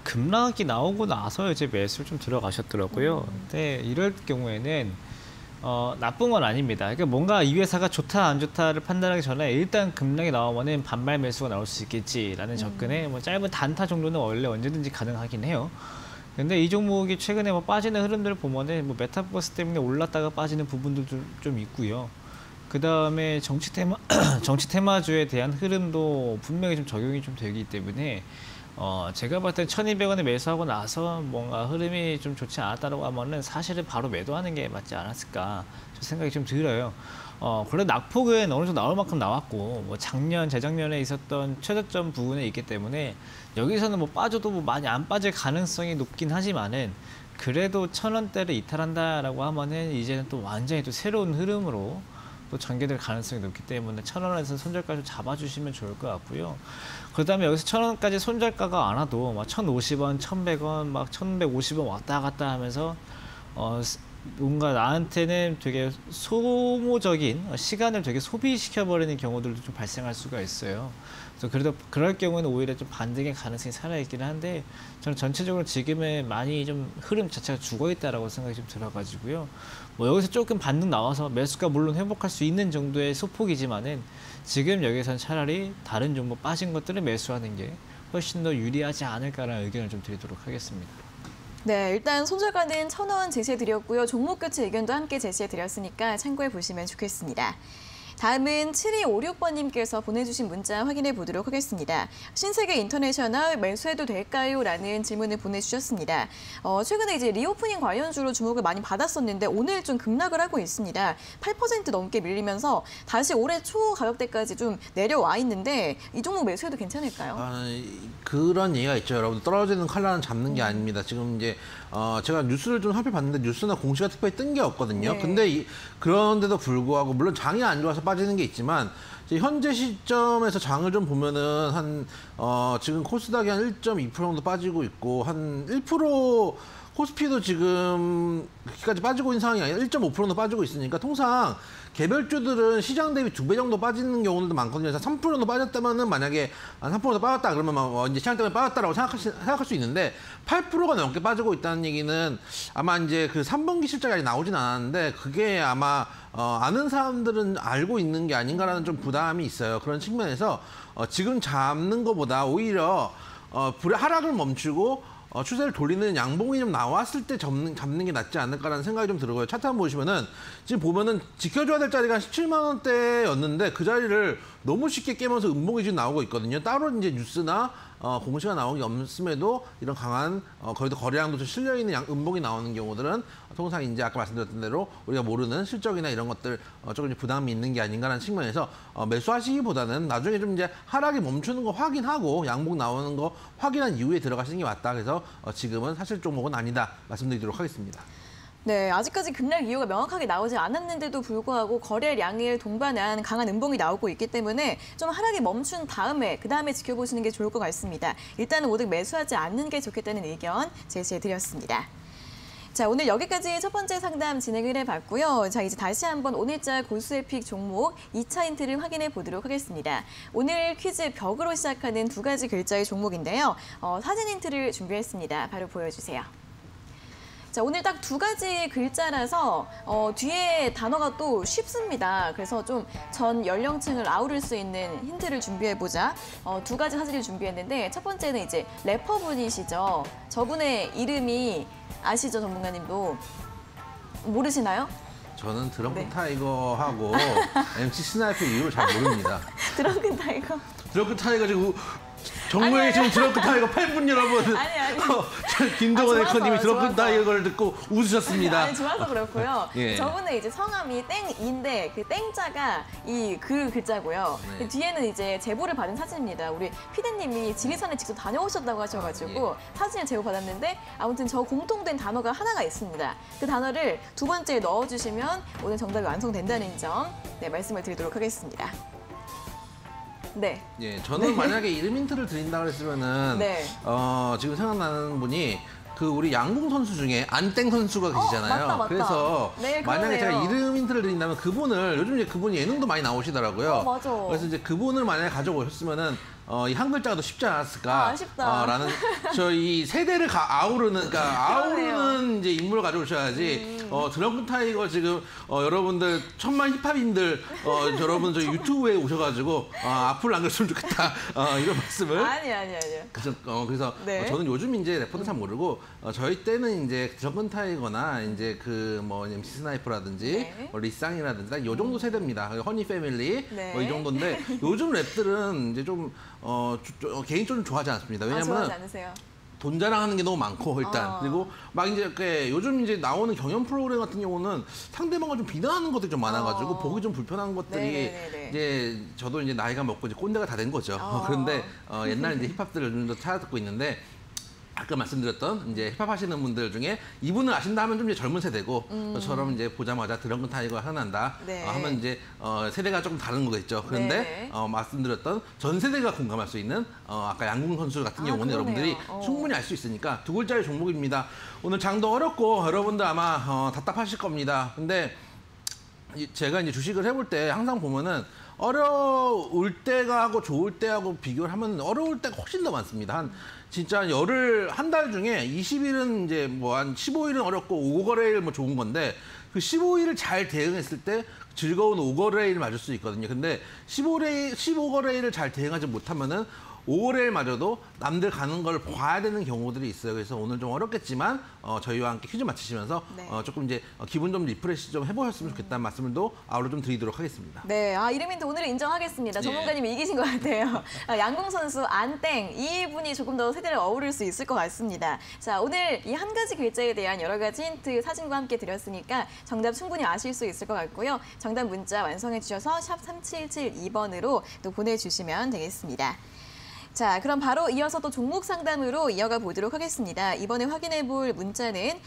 급락이 나오고 나서 이제 매수를 좀 들어가셨더라고요. 근데 이럴 경우에는 나쁜 건 아닙니다. 그러니까 뭔가 이 회사가 좋다 안 좋다를 판단하기 전에 일단 급락이 나오면은 반발 매수가 나올 수 있겠지라는 접근에 뭐 짧은 단타 정도는 원래 언제든지 가능하긴 해요. 근데 이 종목이 최근에 뭐 빠지는 흐름들을 보면은 뭐 메타버스 때문에 올랐다가 빠지는 부분들도 좀 있고요. 그 다음에 정치 테마주에 대한 흐름도 분명히 좀 적용이 좀 되기 때문에 제가 봤을 때 1,200원에 매수하고 나서 뭔가 흐름이 좀 좋지 않았다고 하면은 사실은 바로 매도하는 게 맞지 않았을까 생각이 좀 들어요. 그래도 낙폭은 어느 정도 나올 만큼 나왔고, 뭐 작년, 재작년에 있었던 최저점 부분에 있기 때문에 여기서는 뭐 빠져도 뭐 많이 안 빠질 가능성이 높긴 하지만은 그래도 1,000원대를 이탈한다라고 하면은 이제는 또 완전히 또 새로운 흐름으로 또 전개될 가능성이 높기 때문에 1,000원에서 손절가 좀 잡아주시면 좋을 것 같고요. 그 다음에 여기서 1,000원까지 손절가가 안 와도 막 1,050원, 1,100원, 막 1,150원 왔다 갔다 하면서 뭔가 나한테는 되게 소모적인 시간을 되게 소비시켜버리는 경우들도 좀 발생할 수가 있어요. 그래서 그래도 그럴 경우는 오히려 좀 반등의 가능성이 살아있기는 한데 저는 전체적으로 지금은 많이 좀 흐름 자체가 죽어있다라고 생각이 좀 들어가지고요. 뭐 여기서 조금 반등 나와서 매수가 물론 회복할 수 있는 정도의 소폭이지만은 지금 여기선 차라리 다른 종목 빠진 것들을 매수하는 게 훨씬 더 유리하지 않을까라는 의견을 좀 드리도록 하겠습니다. 네, 일단 손절가는 1,000원 제시해드렸고요. 종목 교체 의견도 함께 제시해드렸으니까 참고해 보시면 좋겠습니다. 다음은 7256번님께서 보내주신 문자 확인해 보도록 하겠습니다. 신세계 인터내셔널 매수해도 될까요? 라는 질문을 보내주셨습니다. 최근에 이제 리오프닝 관련주로 주목을 많이 받았었는데 오늘 좀 급락을 하고 있습니다. 8% 넘게 밀리면서 다시 올해 초 가격대까지 좀 내려와 있는데 이 종목 매수해도 괜찮을까요? 그런 얘기가 있죠. 여러분, 떨어지는 칼날은 잡는 게 아닙니다. 지금 이제 제가 뉴스를 좀 살펴봤는데 뉴스나 공시가 특별히 뜬 게 없거든요. 네. 근데 그런데도 불구하고 물론 장이 안 좋아서 빠지는 게 있지만 현재 시점에서 장을 좀 보면은 지금 코스닥이 한 1.2% 정도 빠지고 있고 한 1% 코스피도 지금 그렇게까지 빠지고 있는 상황이 아니라 1.5%도 빠지고 있으니까 통상 개별주들은 시장 대비 2배 정도 빠지는 경우들도 많거든요. 그래서 3% 정도 빠졌다면은 만약에 한 3% 정도 빠졌다 그러면 이제 시장 때문에 빠졌다라고 생각할 수 있는데 8%가 넘게 빠지고 있다는 얘기는 아마 이제 그 3분기 실적이 아직 나오진 않았는데 그게 아마 아는 사람들은 알고 있는 게 아닌가라는 좀 부담이 있어요. 그런 측면에서 지금 잡는 것보다 오히려 하락을 멈추고 추세를 돌리는 양봉이 좀 나왔을 때 잡는 게 낫지 않을까라는 생각이 좀 들고요. 차트 한번 보시면은 지금 보면은 지켜줘야 될 자리가 17만 원대였는데 그 자리를 너무 쉽게 깨면서 음봉이 지금 나오고 있거든요. 따로 이제 뉴스나 공시가 나오기 없음에도 이런 강한 거기도 거래량도 좀 실려 있는 음봉이 나오는 경우들은 통상 이제 아까 말씀드렸던 대로 우리가 모르는 실적이나 이런 것들 조금 부담이 있는 게 아닌가라는 측면에서 매수하시기보다는 나중에 좀 이제 하락이 멈추는 거 확인하고 양봉 나오는 거 확인한 이후에 들어가시는 게 맞다. 그래서 지금은 사실 종목은 아니다 말씀드리도록 하겠습니다. 네, 아직까지 급락 이유가 명확하게 나오지 않았는데도 불구하고 거래량을 동반한 강한 음봉이 나오고 있기 때문에 좀 하락이 멈춘 다음에 그다음에 지켜보시는 게 좋을 것 같습니다. 일단은 오직 매수하지 않는 게 좋겠다는 의견 제시해드렸습니다. 자, 오늘 여기까지 첫 번째 상담 진행을 해봤고요. 자, 이제 다시 한번 오늘자 고수의 픽 종목 2차 힌트를 확인해 보도록 하겠습니다. 오늘 퀴즈 벽으로 시작하는 두 가지 글자의 종목인데요. 사진 힌트를 준비했습니다. 바로 보여주세요. 자, 오늘 딱 두 가지 글자라서 뒤에 단어가 또 쉽습니다. 그래서 좀 전 연령층을 아우를 수 있는 힌트를 준비해보자. 두 가지 사진을 준비했는데 첫 번째는 이제 래퍼분이시죠. 저분의 이름이 아시죠, 전문가님도? 모르시나요? 저는 드렁큰 네. 타이거하고 MC 스나이퍼 이유를 잘 모릅니다. 드렁큰 타이거. 드렁큰 타이거 지금 정말 지금 드렁큰 타이거 팬분 여러분. 아니. 김동원 좋아서, 앵커님이 드렁큰 좋아서. 타이거를 듣고 웃으셨습니다. 아니, 좋아서 그렇고요. 예. 저분의 이제 성함이 땡인데 그 땡자가 그 글자고요. 네. 뒤에는 이제 제보를 받은 사진입니다. 우리 피디님이 지리산에 직접 다녀오셨다고 하셔가지고 사진을 제보받았는데 아무튼 저 공통된 단어가 하나가 있습니다. 그 단어를 두 번째에 넣어주시면 오늘 정답이 완성된다는 점 말씀을 드리도록 하겠습니다. 네. 예, 저는 만약에 이름 힌트를 드린다 그랬으면은 네. 지금 생각나는 분이 그 우리 양궁 선수 중에 안땡 선수가 계시잖아요. 맞다. 그래서 네, 만약에 그러네요. 제가 이름 힌트를 드린다면 그분을 요즘 이제 그분이 예능도 많이 나오시더라고요. 맞아. 그래서 이제 그분을 만약에 가져오셨으면은 이 한 글자가 더 쉽지 않았을까. 아쉽다. 라는 저 이 세대를 아우르는 그러니까 그러네요. 아우르는 이제 인물을 가져오셔야지. 드렁큰 타이거 지금 여러분들 천만 힙합인들 여러분 저 유튜브에 오셔가지고 앞으로 남겼으면 좋겠다 이런 말씀을. 아니요. 그래서 네. 저는 요즘 이제 래퍼도 잘 모르고 저희 때는 이제 드렁큰 타이거나 이제 그 뭐 MC 스나이퍼라든지 네. 뭐 리쌍이라든지 딱 요 정도 세대입니다. 허니 패밀리 네. 뭐 이 정도인데 요즘 랩들은 이제 좀 개인적으로 좀 좋아하지 않습니다. 좋아하지 왜냐면 않으세요? 돈 자랑하는 게 너무 많고 일단 그리고 막 이제 이렇게 요즘 이제 나오는 경연 프로그램 같은 경우는 상대방을 좀 비난하는 것들이 좀 많아가지고 보기 좀 불편한 것들이 네네네네. 이제 저도 이제 나이가 먹고 이제 꼰대가 다 된 거죠. 그런데 옛날 이제 힙합들을 요즘 더 찾아 듣고 있는데. 아까 말씀드렸던 이제 힙합 하시는 분들 중에 이분을 아신다 하면 좀 이제 젊은 세대고 저처럼 이제 보자마자 드렁큰 타이거가 생각난다 네. 하면 이제 세대가 조금 다른 거겠죠. 그런데 네네. 말씀드렸던 전 세대가 공감할 수 있는 아까 양궁 선수 같은 경우는 그러네요. 여러분들이 충분히 알 수 있으니까 두 글자의 종목입니다. 오늘 장도 어렵고 여러분들 아마 답답하실 겁니다. 근데 제가 이제 주식을 해볼 때 항상 보면은 어려울 때가 하고 좋을 때하고 비교를 하면 어려울 때가 훨씬 더 많습니다. 진짜 한 달 중에 20일은 이제 뭐 한 15일은 어렵고 5거래일 뭐 좋은 건데 그 15일을 잘 대응했을 때 즐거운 5거래일 맞을 수 있거든요. 근데 15거래일을 잘 대응하지 못하면은 5거래일마저도 남들 가는 걸 봐야 되는 경우들이 있어요. 그래서 오늘 좀 어렵겠지만 저희와 함께 퀴즈 맞히시면서 네. 조금 이제 기분 좀 리프레시 좀 해보셨으면 좋겠다는 말씀을 또 아울러 좀 드리도록 하겠습니다. 네, 이름 힌트 오늘은 인정하겠습니다. 전문가님이 이기신 것 같아요. 양궁 선수 안땡 이분이 조금 더 세대를 어우를 수 있을 것 같습니다. 자, 오늘 이 한 가지 글자에 대한 여러 가지 힌트 사진과 함께 드렸으니까 정답 충분히 아실 수 있을 것 같고요. 정답 문자 완성해 주셔서 샵 3772번으로 또 보내주시면 되겠습니다. 자, 그럼 바로 이어서 또 종목 상담으로 이어가 보도록 하겠습니다. 이번에 확인해 볼 문자는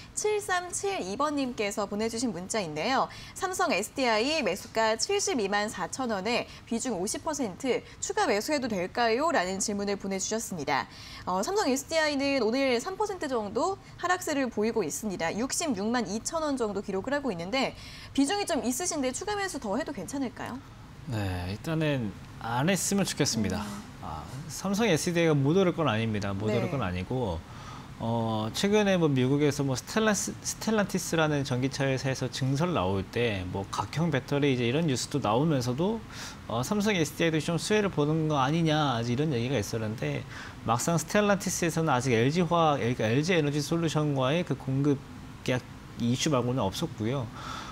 7372번님께서 보내주신 문자인데요. 삼성 SDI 매수가 72만 4천 원에 비중 50% 추가 매수해도 될까요? 라는 질문을 보내주셨습니다. 삼성 SDI는 오늘 3% 정도 하락세를 보이고 있습니다. 66만 2천 원 정도 기록을 하고 있는데 비중이 좀 있으신데 추가 매수 더 해도 괜찮을까요? 네, 일단은 안 했으면 좋겠습니다. 삼성 SDI가 못 오를 건 아닙니다. 못 오를 건 아니고 최근에 뭐 미국에서 뭐 스텔란티스라는 전기차 회사에서 증설 나올 때 뭐 각형 배터리 이제 이런 뉴스도 나오면서도 삼성 SDI도 좀 수혜를 보는 거 아니냐 아직 이런 얘기가 있었는데 막상 스텔란티스에서는 아직 LG화학, 그러니까 LG 에너지 솔루션과의 그 공급 계약 이슈 말고는 없었고요.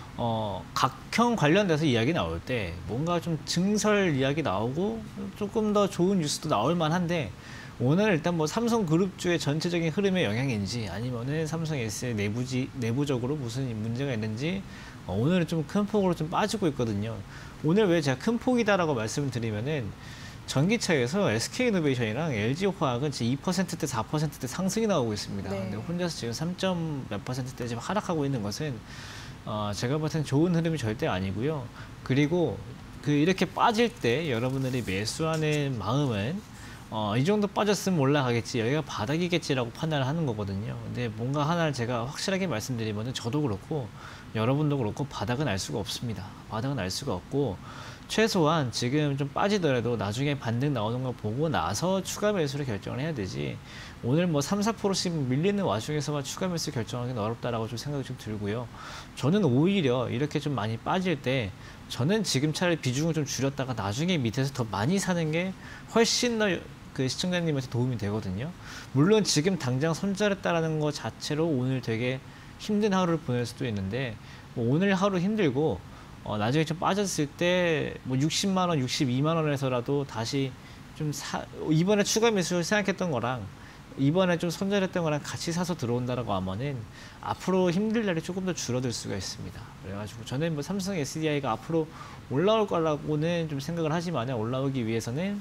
각형 관련돼서 이야기 나올 때 뭔가 좀 증설 이야기 나오고 조금 더 좋은 뉴스도 나올 만한데 오늘 일단 뭐 삼성그룹주의 전체적인 흐름의 영향인지 아니면은 삼성 S의 내부적으로 무슨 문제가 있는지 오늘은 좀 큰 폭으로 좀 빠지고 있거든요. 오늘 왜 제가 큰 폭이다라고 말씀을 드리면은 전기차에서 SK이노베이션이랑 LG화학은 지금 2%대, 4%대 상승이 나오고 있습니다. 네. 근데 혼자서 지금 3점 몇 %대 지금 하락하고 있는 것은 제가 봤을 땐 좋은 흐름이 절대 아니고요. 그리고 이렇게 빠질 때 여러분들이 매수하는 마음은 이 정도 빠졌으면 올라가겠지, 여기가 바닥이겠지라고 판단을 하는 거거든요. 근데 뭔가 하나를 제가 확실하게 말씀드리면 저도 그렇고 여러분도 그렇고 바닥은 알 수가 없습니다. 바닥은 알 수가 없고 최소한 지금 좀 빠지더라도 나중에 반등 나오는 거 보고 나서 추가 매수를 결정을 해야 되지 오늘 뭐 3, 4%씩 밀리는 와중에서만 추가 매수 결정하기는 어렵다라고 좀 생각이 좀 들고요. 저는 오히려 이렇게 좀 많이 빠질 때 저는 지금 차라리 비중을 좀 줄였다가 나중에 밑에서 더 많이 사는 게 훨씬 더 그 시청자님한테 도움이 되거든요. 물론 지금 당장 손절했다라는 것 자체로 오늘 되게 힘든 하루를 보낼 수도 있는데 뭐 오늘 하루 힘들고 나중에 좀 빠졌을 때 뭐 60만 원, 62만 원에서라도 다시 좀 이번에 추가 매수 생각했던 거랑 이번에 좀 손절했던 거랑 같이 사서 들어온다라고 하면은 앞으로 힘들 날이 조금 더 줄어들 수가 있습니다. 그래가지고 저는 뭐 삼성 SDI가 앞으로 올라올 거라고는 좀 생각을 하지만 올라오기 위해서는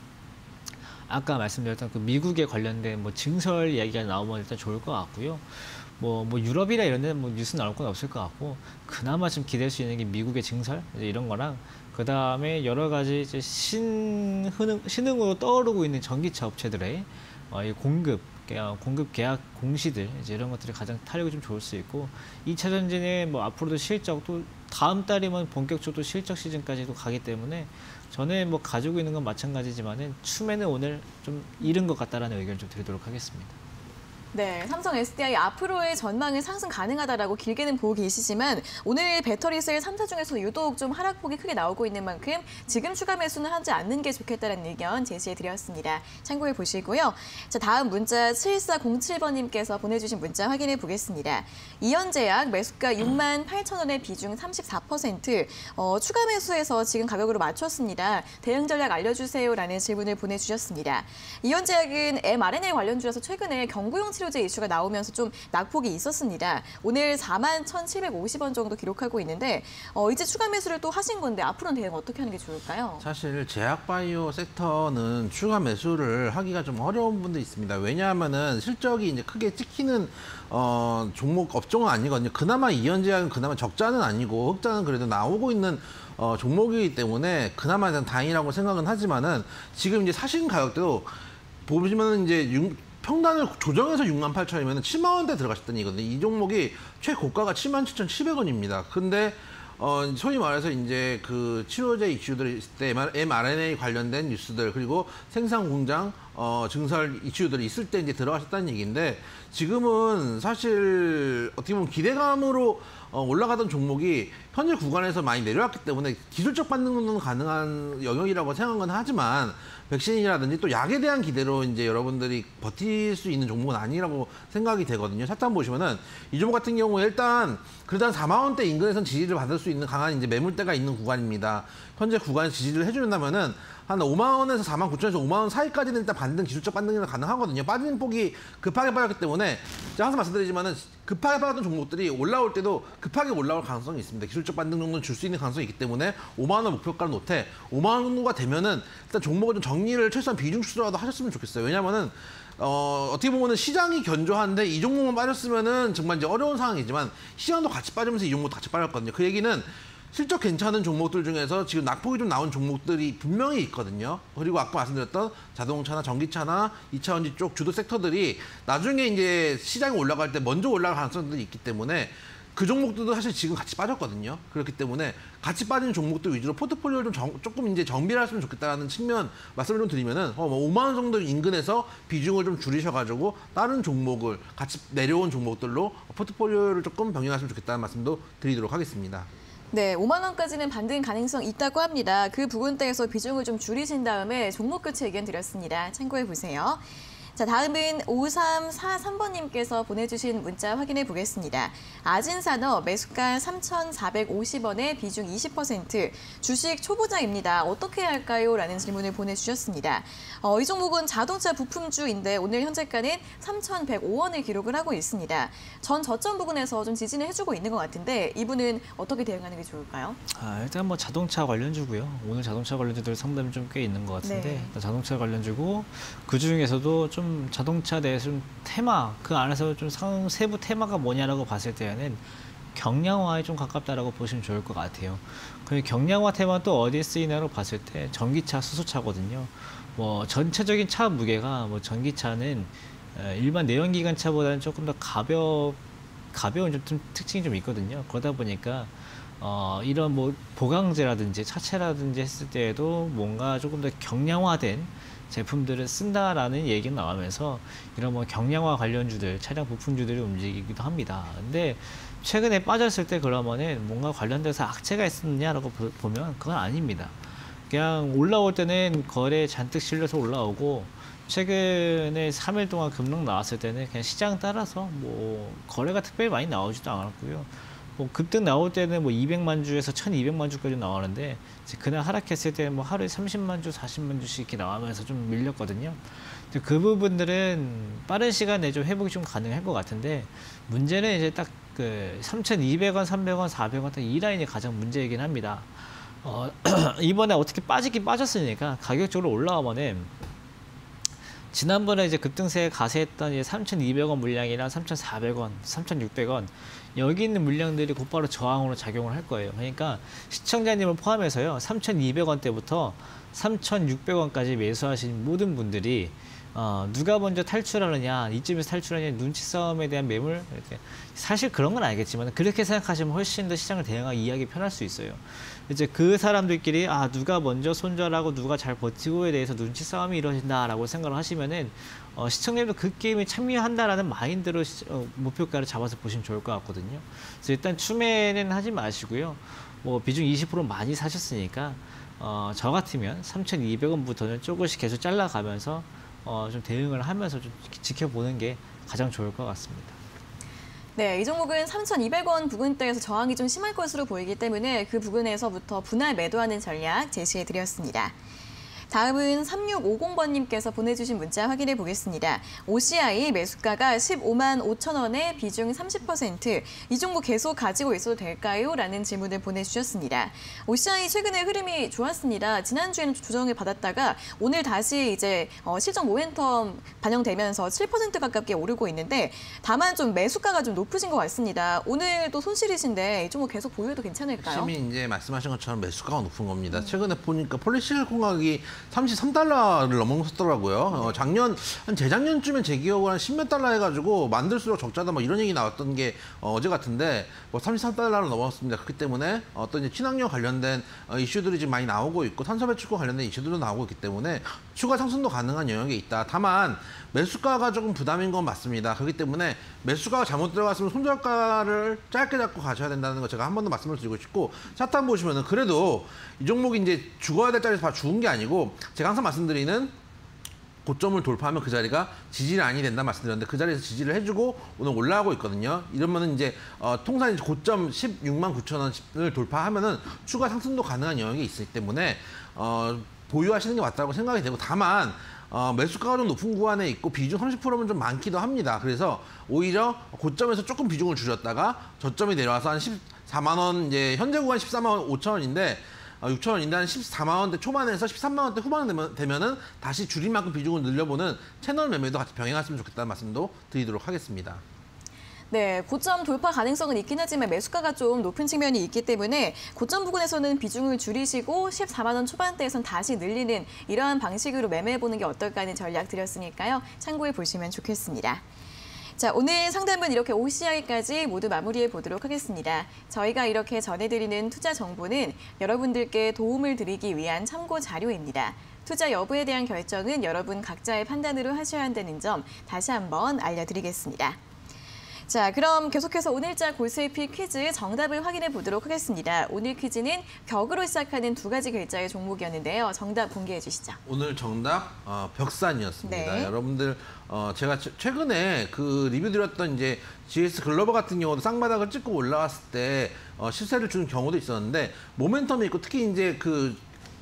아까 말씀드렸던 그 미국에 관련된 뭐 증설 이야기가 나오면 일단 좋을 것 같고요. 뭐 유럽이나 이런 데는 뭐 뉴스 나올 건 없을 것 같고 그나마 좀 기댈 수 있는 게 미국의 증설 이런 거랑 그 다음에 여러 가지 이제 신흥으로 떠오르고 있는 전기차 업체들의 이 공급 공급 계약 공시들 이제 이런 것들이 가장 탄력이 좀 좋을 수 있고 2차 전지는 뭐 앞으로도 실적 또 다음 달이면 본격적으로 실적 시즌까지도 가기 때문에 저는 뭐 가지고 있는 건 마찬가지지만은 추매는 오늘 좀 이른 것 같다라는 의견을 좀 드리도록 하겠습니다. 네, 삼성 SDI 앞으로의 전망은 상승 가능하다라고 길게는 보고 계시지만 오늘 배터리 셀 3사 중에서 유독 좀 하락폭이 크게 나오고 있는 만큼 지금 추가 매수는 하지 않는 게 좋겠다는 의견 제시해드렸습니다. 참고해 보시고요. 자, 다음 문자 7407번님께서 보내주신 문자 확인해 보겠습니다. 이현제약 매수가 68,000원의 비중 34%, 추가 매수해서 지금 가격으로 맞췄습니다. 대응 전략 알려주세요라는 질문을 보내주셨습니다. 이현제약은 mRNA 관련주라서 최근에 경구용 치료제 이슈가 나오면서 좀 낙폭이 있었습니다. 오늘 41,750원 정도 기록하고 있는데 이제 추가 매수를 또 하신 건데 앞으로는 대응 어떻게 하는 게 좋을까요? 사실 제약바이오 섹터는 추가 매수를 하기가 좀 어려운 분도 있습니다. 왜냐하면은 실적이 이제 크게 찍히는 종목 업종은 아니거든요. 그나마 이현제약은 그나마 적자는 아니고 흑자는 그래도 나오고 있는 종목이기 때문에 그나마 다행이라고 생각은 하지만은 지금 이제 사신 가격대도 보시면은 이제 평단을 조정해서 68,000원이면 7만 원대 들어가셨다는 얘기거든요. 이 종목이 최고가가 77,700원입니다. 근데 소위 말해서 이제 그 치료제 이슈들이 있을 때 mRNA 관련된 뉴스들 그리고 생산 공장 증설 이슈들이 있을 때 이제 들어가셨다는 얘기인데 지금은 사실 어떻게 보면 기대감으로 올라가던 종목이 현재 구간에서 많이 내려왔기 때문에 기술적 반등은 가능한 영역이라고 생각은 하지만 백신이라든지 또 약에 대한 기대로 이제 여러분들이 버틸 수 있는 종목은 아니라고 생각이 되거든요. 차트 보시면은 이 종목 같은 경우에 일단 그래도 한 4만 원대 인근에선 지지를 받을 수 있는 강한 이제 매물대가 있는 구간입니다. 현재 구간에서 지지를 해준다면은 한 5만 원에서 4만 9천에서 5만 원 사이까지는 일단 반등, 기술적 반등이 가능하거든요. 빠지는 폭이 급하게 빠졌기 때문에 제가 항상 말씀드리지만은 급하게 빠졌던 종목들이 올라올 때도 급하게 올라올 가능성이 있습니다. 기술적 반등 정도는 줄 수 있는 가능성이 있기 때문에 5만 원 목표가를 놓되 5만 원 정도가 되면은 일단 종목을 좀 정리를 최소한 비중 추세라도 하셨으면 좋겠어요. 왜냐면은 어떻게 보면은 시장이 견조한데 이 종목만 빠졌으면은 정말 이제 어려운 상황이지만 시장도 같이 빠지면서 이 종목도 같이 빠졌거든요. 그 얘기는 실적 괜찮은 종목들 중에서 지금 낙폭이 좀 나온 종목들이 분명히 있거든요. 그리고 아까 말씀드렸던 자동차나 전기차나 2차전지 쪽 주도 섹터들이 나중에 이제 시장이 올라갈 때 먼저 올라갈 가능성들이 있기 때문에 그 종목들도 사실 지금 같이 빠졌거든요. 그렇기 때문에 같이 빠진 종목들 위주로 포트폴리오를 조금 이제 정비를 했으면 좋겠다는 측면 말씀을 좀 드리면은 5만 원 정도 인근에서 비중을 좀 줄이셔가지고 다른 종목을 같이 내려온 종목들로 포트폴리오를 조금 병행하시면 좋겠다는 말씀도 드리도록 하겠습니다. 네, 5만 원까지는 반등 가능성 있다고 합니다. 그 부분대에서 비중을 좀 줄이신 다음에 종목 교체 의견 드렸습니다. 참고해 보세요. 자, 다음은 5343번님께서 보내주신 문자 확인해 보겠습니다. 아진산업 매수가 3,450원에 비중 20%, 주식 초보자입니다. 어떻게 해야 할까요? 라는 질문을 보내주셨습니다. 이 종목은 자동차 부품주인데 오늘 현재가는 3,105원을 기록을 하고 있습니다. 전 저점 부근에서 좀 지지를 해주고 있는 것 같은데 이분은 어떻게 대응하는 게 좋을까요? 일단 뭐 자동차 관련주고요. 오늘 자동차 관련주들 상담이 좀 꽤 있는 것 같은데 네. 자동차 관련주고 그 중에서도 좀 자동차 내에서 좀 테마, 그 안에서 좀 세부 테마가 뭐냐라고 봤을 때는 경량화에 좀 가깝다라고 보시면 좋을 것 같아요. 그 경량화 테마는 또 어디에 쓰이냐로 봤을 때 전기차, 수소차거든요. 뭐 전체적인 차 무게가 뭐 전기차는 일반 내연기관 차보다는 조금 더 가벼운 좀 특징이 좀 있거든요. 그러다 보니까 이런 뭐 보강제라든지 차체라든지 했을 때에도 뭔가 조금 더 경량화된 제품들을 쓴다라는 얘기가 나오면서 이런 뭐 경량화 관련주들, 차량 부품주들이 움직이기도 합니다. 근데 최근에 빠졌을 때 그러면은 뭔가 관련돼서 악재가 있었느냐라고 보면 그건 아닙니다. 그냥 올라올 때는 거래 잔뜩 실려서 올라오고 최근에 3일 동안 급락 나왔을 때는 그냥 시장 따라서 뭐 거래가 특별히 많이 나오지도 않았고요. 뭐 급등 나올 때는 뭐 200만 주에서 1200만 주까지 나오는데 그날 하락했을 때는 뭐 하루에 30만 주, 40만 주씩 이렇게 나오면서 좀 밀렸거든요. 그 부분들은 빠른 시간에 좀 회복이 좀 가능할 것 같은데 문제는 이제 딱 그 3,200원, 300원, 400원 딱 이 라인이 가장 문제이긴 합니다. 이번에 어떻게 빠지긴 빠졌으니까 가격적으로 올라오면은 지난번에 이제 급등세에 가세했던 3,200원 물량이랑 3,400원, 3,600원 여기 있는 물량들이 곧바로 저항으로 작용을 할 거예요. 그러니까 시청자님을 포함해서요. 3,200원대부터 3,600원까지 매수하신 모든 분들이 누가 먼저 탈출하느냐, 이쯤에서 탈출하느냐, 눈치 싸움에 대한 매물, 이렇게. 사실 그런 건 알겠지만 그렇게 생각하시면 훨씬 더 시장을 대응하기 이해하기 편할 수 있어요. 이제 그 사람들끼리 누가 먼저 손절하고 누가 잘 버티고에 대해서 눈치 싸움이 이루어진다라고 생각을 하시면은 시청자들도 그 게임에 참여한다라는 마인드로 목표가를 잡아서 보시면 좋을 것 같거든요. 그래서 일단 추매는 하지 마시고요. 뭐 비중 20% 많이 사셨으니까 저 같으면 3,200원부터는 조금씩 계속 잘라가면서 좀 대응을 하면서 좀 지켜보는 게 가장 좋을 것 같습니다. 네, 이 종목은 3,200원 부근대에서 저항이 좀 심할 것으로 보이기 때문에 그 부근에서부터 분할 매도하는 전략 제시해드렸습니다. 다음은 3650번님께서 보내주신 문자 확인해 보겠습니다. OCI 매수가가 15만 5천 원에 비중 30%, 이 종목 계속 가지고 있어도 될까요? 라는 질문을 보내주셨습니다. OCI 최근에 흐름이 좋았습니다. 지난주에는 조정을 받았다가 오늘 다시 이제 실적 모멘텀 반영되면서 7% 가깝게 오르고 있는데 다만 좀 매수가가 좀 높으신 것 같습니다. 오늘도 손실이신데 이 종목 계속 보유해도 괜찮을까요? 핵심이 이제 말씀하신 것처럼 매수가가 높은 겁니다. 최근에 보니까 폴리실공학이 33달러를 넘어섰더라고요. 작년, 한 재작년쯤에 제 기억으로 한 10몇 달러 해가지고 만들수록 적자다 뭐 이런 얘기 나왔던 게 어제 같은데 뭐 33달러를 넘었습니다. 그렇기 때문에 어떤 이제 친환경 관련된 이슈들이 지금 많이 나오고 있고 탄소 배출과 관련된 이슈들도 나오고 있기 때문에 추가 상승도 가능한 영역에 있다. 다만 매수가가 조금 부담인 건 맞습니다. 그렇기 때문에 매수가가 잘못 들어갔으면 손절가를 짧게 잡고 가셔야 된다는 거 제가 한 번 더 말씀을 드리고 싶고 차트 한번 보시면은 그래도 이 종목이 이제 죽어야 될 자리에서 다 죽은 게 아니고 제가 항상 말씀드리는 고점을 돌파하면 그 자리가 지지란이 된다 말씀드렸는데 그 자리에서 지지를 해주고 오늘 올라가고 있거든요. 이러면은 이제 통상 이제 고점 16만 9천 원을 돌파하면은 추가 상승도 가능한 영역이 있기 때문에 보유하시는 게 맞다고 생각이 되고 다만 매수가가 좀 높은 구간에 있고 비중 30%면 좀 많기도 합니다. 그래서 오히려 고점에서 조금 비중을 줄였다가 저점이 내려와서 한 14만 원 이제 현재 구간 14만 5천 원인데 6천 원인데 한 14만 원대 초반에서 13만 원대 후반 되면은 다시 줄인 만큼 비중을 늘려보는 채널 매매도 같이 병행했으면 좋겠다는 말씀도 드리도록 하겠습니다. 네, 고점 돌파 가능성은 있긴 하지만 매수가가 좀 높은 측면이 있기 때문에 고점 부근에서는 비중을 줄이시고 14만 원 초반대에선 다시 늘리는 이러한 방식으로 매매해보는 게 어떨까 하는 전략 드렸으니까요. 참고해 보시면 좋겠습니다. 자, 오늘 상담은 이렇게 OCI까지 모두 마무리해 보도록 하겠습니다. 저희가 이렇게 전해드리는 투자 정보는 여러분들께 도움을 드리기 위한 참고 자료입니다. 투자 여부에 대한 결정은 여러분 각자의 판단으로 하셔야 한다는 점 다시 한번 알려드리겠습니다. 자, 그럼 계속해서 오늘자 골수의피 퀴즈 정답을 확인해 보도록 하겠습니다. 오늘 퀴즈는 벽으로 시작하는 두 가지 글자의 종목이었는데요. 정답 공개해 주시죠. 오늘 정답 벽산이었습니다. 네. 여러분들 제가 최근에 그 리뷰 드렸던 이제 GS 글로벌 같은 경우도 쌍바닥을 찍고 올라왔을 때 시세를 주는 경우도 있었는데 모멘텀이 있고 특히 이제 그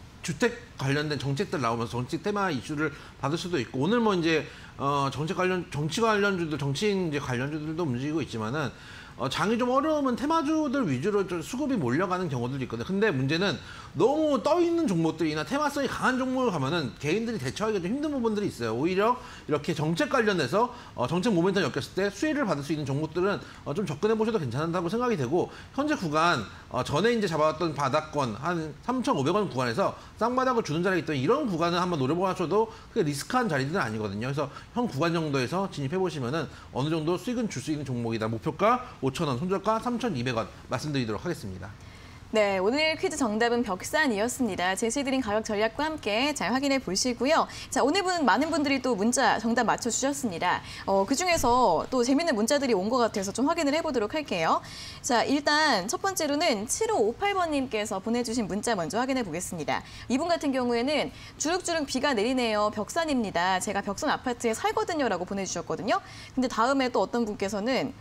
주택 관련된 정책들 나오면서 정책 테마 이슈를 받을 수도 있고 오늘 뭐 이제 정치 관련주들 정치인 이제 관련주들도 움직이고 있지만은 장이 좀 어려우면 테마주들 위주로 좀 수급이 몰려가는 경우들도 있거든요. 근데 문제는 너무 떠있는 종목들이나 테마성이 강한 종목을 가면은 개인들이 대처하기가 좀 힘든 부분들이 있어요. 오히려 이렇게 정책 관련해서 정책 모멘텀 엮였을 때 수혜를 받을 수 있는 종목들은 좀 접근해 보셔도 괜찮다고 생각이 되고 현재 구간 전에 이제 잡아왔던 바닥권 한 3,500원 구간에서 쌍바닥을 주는 자리가 있던 이런 구간을 한번 노려보셔도 그게 리스크한 자리들은 아니거든요. 그래서 현 구간 정도에서 진입해 보시면은 어느 정도 수익은 줄 수 있는 종목이다. 목표가 5,000원, 손절가 3,200원 말씀드리도록 하겠습니다. 네, 오늘 퀴즈 정답은 벽산이었습니다. 제시드린 가격 전략과 함께 잘 확인해 보시고요. 자, 오늘 많은 분들이 또 문자 정답 맞춰주셨습니다. 그중에서 또 재밌는 문자들이 온 것 같아서 좀 확인을 해보도록 할게요. 자, 일단 첫 번째로는 7558번님께서 보내주신 문자 먼저 확인해 보겠습니다. 이분 같은 경우에는 주룩주룩 비가 내리네요. 벽산입니다. 제가 벽산 아파트에 살거든요. 라고 보내주셨거든요. 근데 다음에 또 어떤 분께서는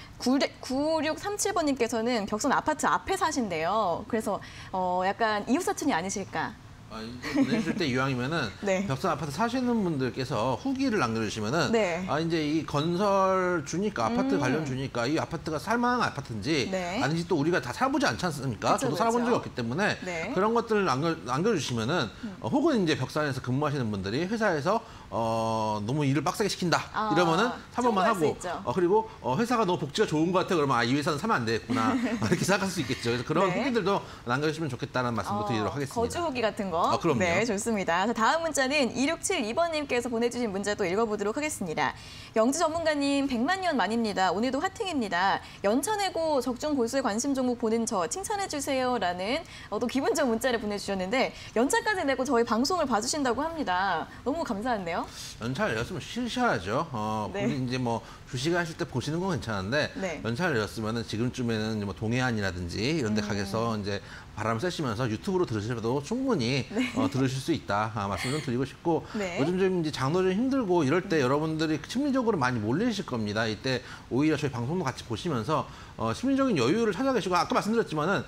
9637번님께서는 벽산 아파트 앞에 사신대요. 그래서 약간 이웃사촌이 아니실까. 이제 보내주실 때 이왕이면은 네. 벽산 아파트 사시는 분들께서 후기를 남겨주시면은 네. 이제 이 건설 주니까 아파트 관련 주니까 이 아파트가 살만한 아파트인지 네. 아닌지 또 우리가 다 살아보지 않지 않습니까? 그쵸, 저도 살아본 적이 그쵸. 없기 때문에 네. 그런 것들을 남겨주시면은 혹은 이제 벽산에서 근무하시는 분들이 회사에서 너무 일을 빡세게 시킨다 이러면은 사볼만 참고할 수 하고 있죠. 그리고 회사가 너무 복지가 좋은 것 같아 그러면 이 회사는 사면 안 되겠구나 이렇게 생각할 수 있겠죠. 그래서 그런 네. 후기들도 남겨주시면 좋겠다는 말씀도 드리도록 하겠습니다. 거주 후기 같은 거 그럼요. 네, 좋습니다. 자, 다음 문자는 2672번님께서 보내주신 문자 또 읽어보도록 하겠습니다. 영지 전문가님 100만 년 만입니다. 오늘도 화팅입니다. 연차 내고 적중 골수에 관심 종목 보는 저 칭찬해주세요라는 또 기분 좋은 문자를 보내주셨는데 연차까지 내고 저희 방송을 봐주신다고 합니다. 너무 감사한데요. 연차를 내렸으면 쉬셔야죠. 네. 굳이 이제 뭐 주식하실 때 보시는 건 괜찮은데 네. 연차를 내렸으면은 지금쯤에는 뭐 동해안이라든지 이런 데 가서 이제 바람 쐬시면서 유튜브로 들으셔도 충분히 들으실 수 있다 말씀 좀 드리고 싶고 네. 요즘 좀 이제 장도 좀 힘들고 이럴 때 여러분들이 심리적으로 많이 몰리실 겁니다. 이때 오히려 저희 방송도 같이 보시면서 심리적인 여유를 찾아 계시고 아까 말씀드렸지만은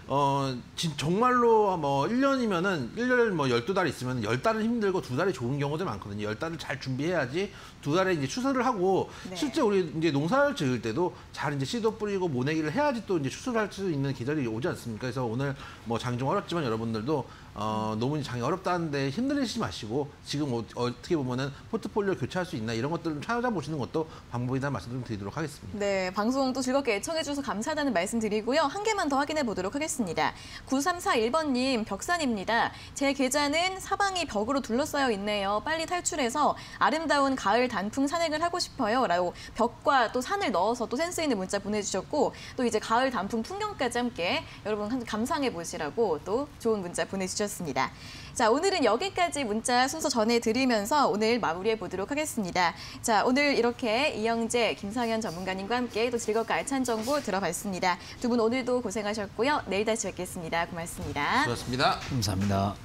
정말로 뭐 1년이면은 1년 뭐 12달 있으면 10달은 힘들고 2달이 좋은 경우도 많거든요. 10달을 잘 준비해야지 2달에 이제 추수를 하고 네. 실제 우리 이제 농사를 지을 때도 잘 이제 씨도 뿌리고 모내기를 해야지 또 이제 추수를 할 수 있는 계절이 오지 않습니까? 그래서 오늘 뭐 장 좀 어렵지만 여러분들도 너무 장이 어렵다는데 힘들이시지 마시고 지금 어떻게 보면은 포트폴리오 교체할 수 있나 이런 것들을 좀 찾아보시는 것도 방법이다 말씀 좀 드리도록 하겠습니다. 네, 방송 또 즐겁게 애청해 주셔서 감사하다는 말씀 드리고요. 한 개만 더 확인해 보도록 하겠습니다. 9341번님, 벽산입니다. 제 계좌는 사방이 벽으로 둘러싸여 있네요. 빨리 탈출해서 아름다운 가을 단풍 산행을 하고 싶어요. 라고 벽과 또 산을 넣어서 또 센스 있는 문자 보내주셨고 또 이제 가을 단풍 풍경까지 함께 여러분 한번 감상해 보시라고 또 좋은 문자 보내주셨습니다. 자, 오늘은 여기까지 문자 순서 전해드리면서 오늘 마무리해 보도록 하겠습니다. 자, 오늘 이렇게 이영재, 김상현 전문가님과 함께 또 즐겁고 알찬 정보 들어봤습니다. 두 분 오늘도 고생하셨고요. 내일 다시 뵙겠습니다. 고맙습니다. 수고하셨습니다. 감사합니다.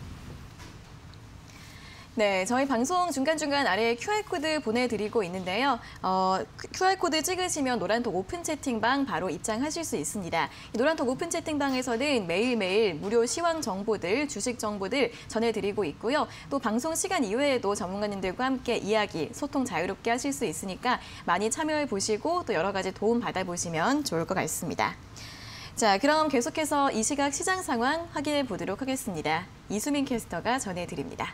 네, 저희 방송 중간중간 아래에 QR코드 보내드리고 있는데요. QR코드 찍으시면 노란톡 오픈 채팅방 바로 입장하실 수 있습니다. 이 노란톡 오픈 채팅방에서는 매일매일 무료 시황 정보들, 주식 정보들 전해드리고 있고요. 또 방송 시간 이외에도 전문가님들과 함께 이야기, 소통 자유롭게 하실 수 있으니까 많이 참여해 보시고 또 여러 가지 도움 받아보시면 좋을 것 같습니다. 자, 그럼 계속해서 이 시각 시장 상황 확인해 보도록 하겠습니다. 이수민 캐스터가 전해드립니다.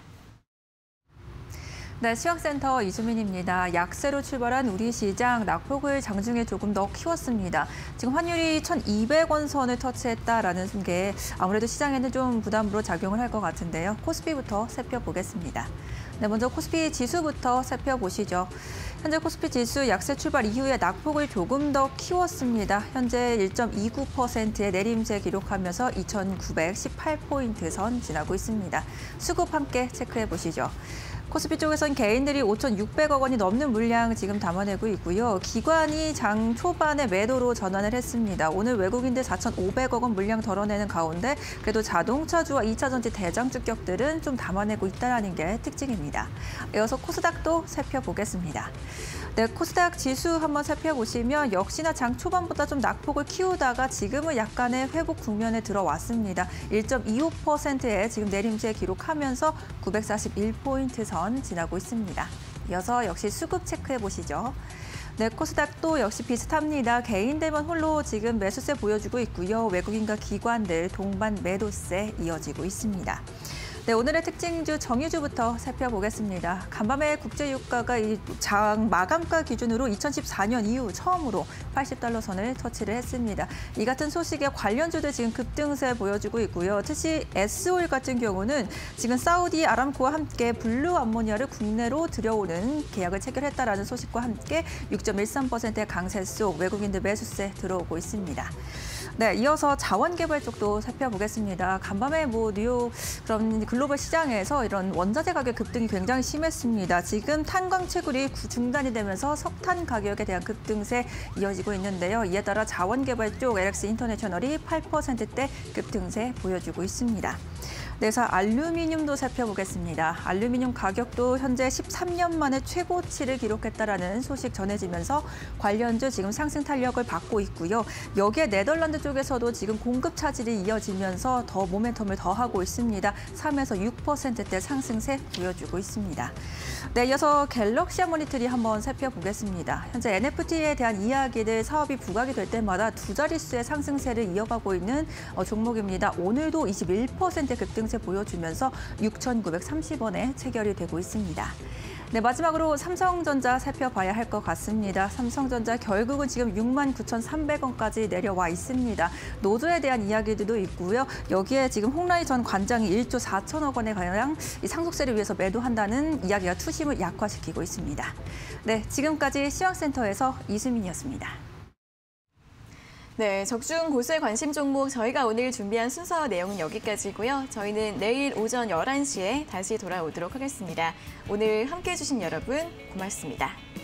네, 시황센터 이수민입니다. 약세로 출발한 우리 시장 낙폭을 장중에 조금 더 키웠습니다. 지금 환율이 1,200원 선을 터치했다라는 게 아무래도 시장에는 좀 부담으로 작용을 할 것 같은데요. 코스피부터 살펴보겠습니다. 네, 먼저 코스피 지수부터 살펴보시죠. 현재 코스피 지수 약세 출발 이후에 낙폭을 조금 더 키웠습니다. 현재 1.29%의 내림세 기록하면서 2,918포인트 선 지나고 있습니다. 수급 함께 체크해 보시죠. 코스피 쪽에선 개인들이 5,600억 원이 넘는 물량 지금 담아내고 있고요. 기관이 장 초반에 매도로 전환을 했습니다. 오늘 외국인들 4,500억 원 물량 덜어내는 가운데 그래도 자동차주와 2차 전지 대장 주격들은 좀 담아내고 있다는 게 특징입니다. 이어서 코스닥도 살펴보겠습니다. 네, 코스닥 지수 한번 살펴보시면 역시나 장 초반보다 좀 낙폭을 키우다가 지금은 약간의 회복 국면에 들어왔습니다. 1.25%의 지금 내림세 기록하면서 941포인트 선 지나고 있습니다. 이어서 역시 수급 체크해 보시죠. 네, 코스닥도 역시 비슷합니다. 개인들만 홀로 지금 매수세 보여주고 있고요. 외국인과 기관들 동반 매도세 이어지고 있습니다. 네, 오늘의 특징주 정유주부터 살펴보겠습니다. 간밤에 국제유가가 이 장 마감가 기준으로 2014년 이후 처음으로 80달러 선을 터치를 했습니다. 이 같은 소식에 관련주들 지금 급등세 보여주고 있고요. 특히 S오일 같은 경우는 지금 사우디 아람코와 함께 블루 암모니아를 국내로 들여오는 계약을 체결했다라는 소식과 함께 6.13%의 강세 속 외국인들 매수세 들어오고 있습니다. 네, 이어서 자원개발 쪽도 살펴보겠습니다. 간밤에 뉴욕 그런 글로벌 시장에서 이런 원자재 가격 급등이 굉장히 심했습니다. 지금 탄광 채굴이 중단이 되면서 석탄 가격에 대한 급등세 이어지고 있는데요. 이에 따라 자원개발 쪽 LX 인터내셔널이 8%대 급등세 보여주고 있습니다. 그래서 알루미늄도 살펴보겠습니다. 알루미늄 가격도 현재 13년 만에 최고치를 기록했다라는 소식 전해지면서 관련주 지금 상승 탄력을 받고 있고요. 여기에 네덜란드 쪽에서도 지금 공급 차질이 이어지면서 더 모멘텀을 더하고 있습니다. 3에서 6%대 상승세 보여주고 있습니다. 네, 이어서 갤럭시 모니터리 한번 살펴보겠습니다. 현재 NFT에 대한 이야기들 사업이 부각이 될 때마다 두 자릿수의 상승세를 이어가고 있는 종목입니다. 오늘도 21% 급등세 보여주면서 6,930원에 체결이 되고 있습니다. 네, 마지막으로 삼성전자 살펴봐야 할 것 같습니다. 삼성전자 결국은 지금 69,300원까지 내려와 있습니다. 노조에 대한 이야기들도 있고요. 여기에 지금 홍라희 전 관장이 1조 4천억 원에 가량 이 상속세를 위해서 매도한다는 이야기가 투심을 약화시키고 있습니다. 네, 지금까지 시황센터에서 이수민이었습니다. 네, 적중 고수의 관심 종목 저희가 오늘 준비한 순서 내용은 여기까지고요. 저희는 내일 오전 11시에 다시 돌아오도록 하겠습니다. 오늘 함께해 주신 여러분 고맙습니다.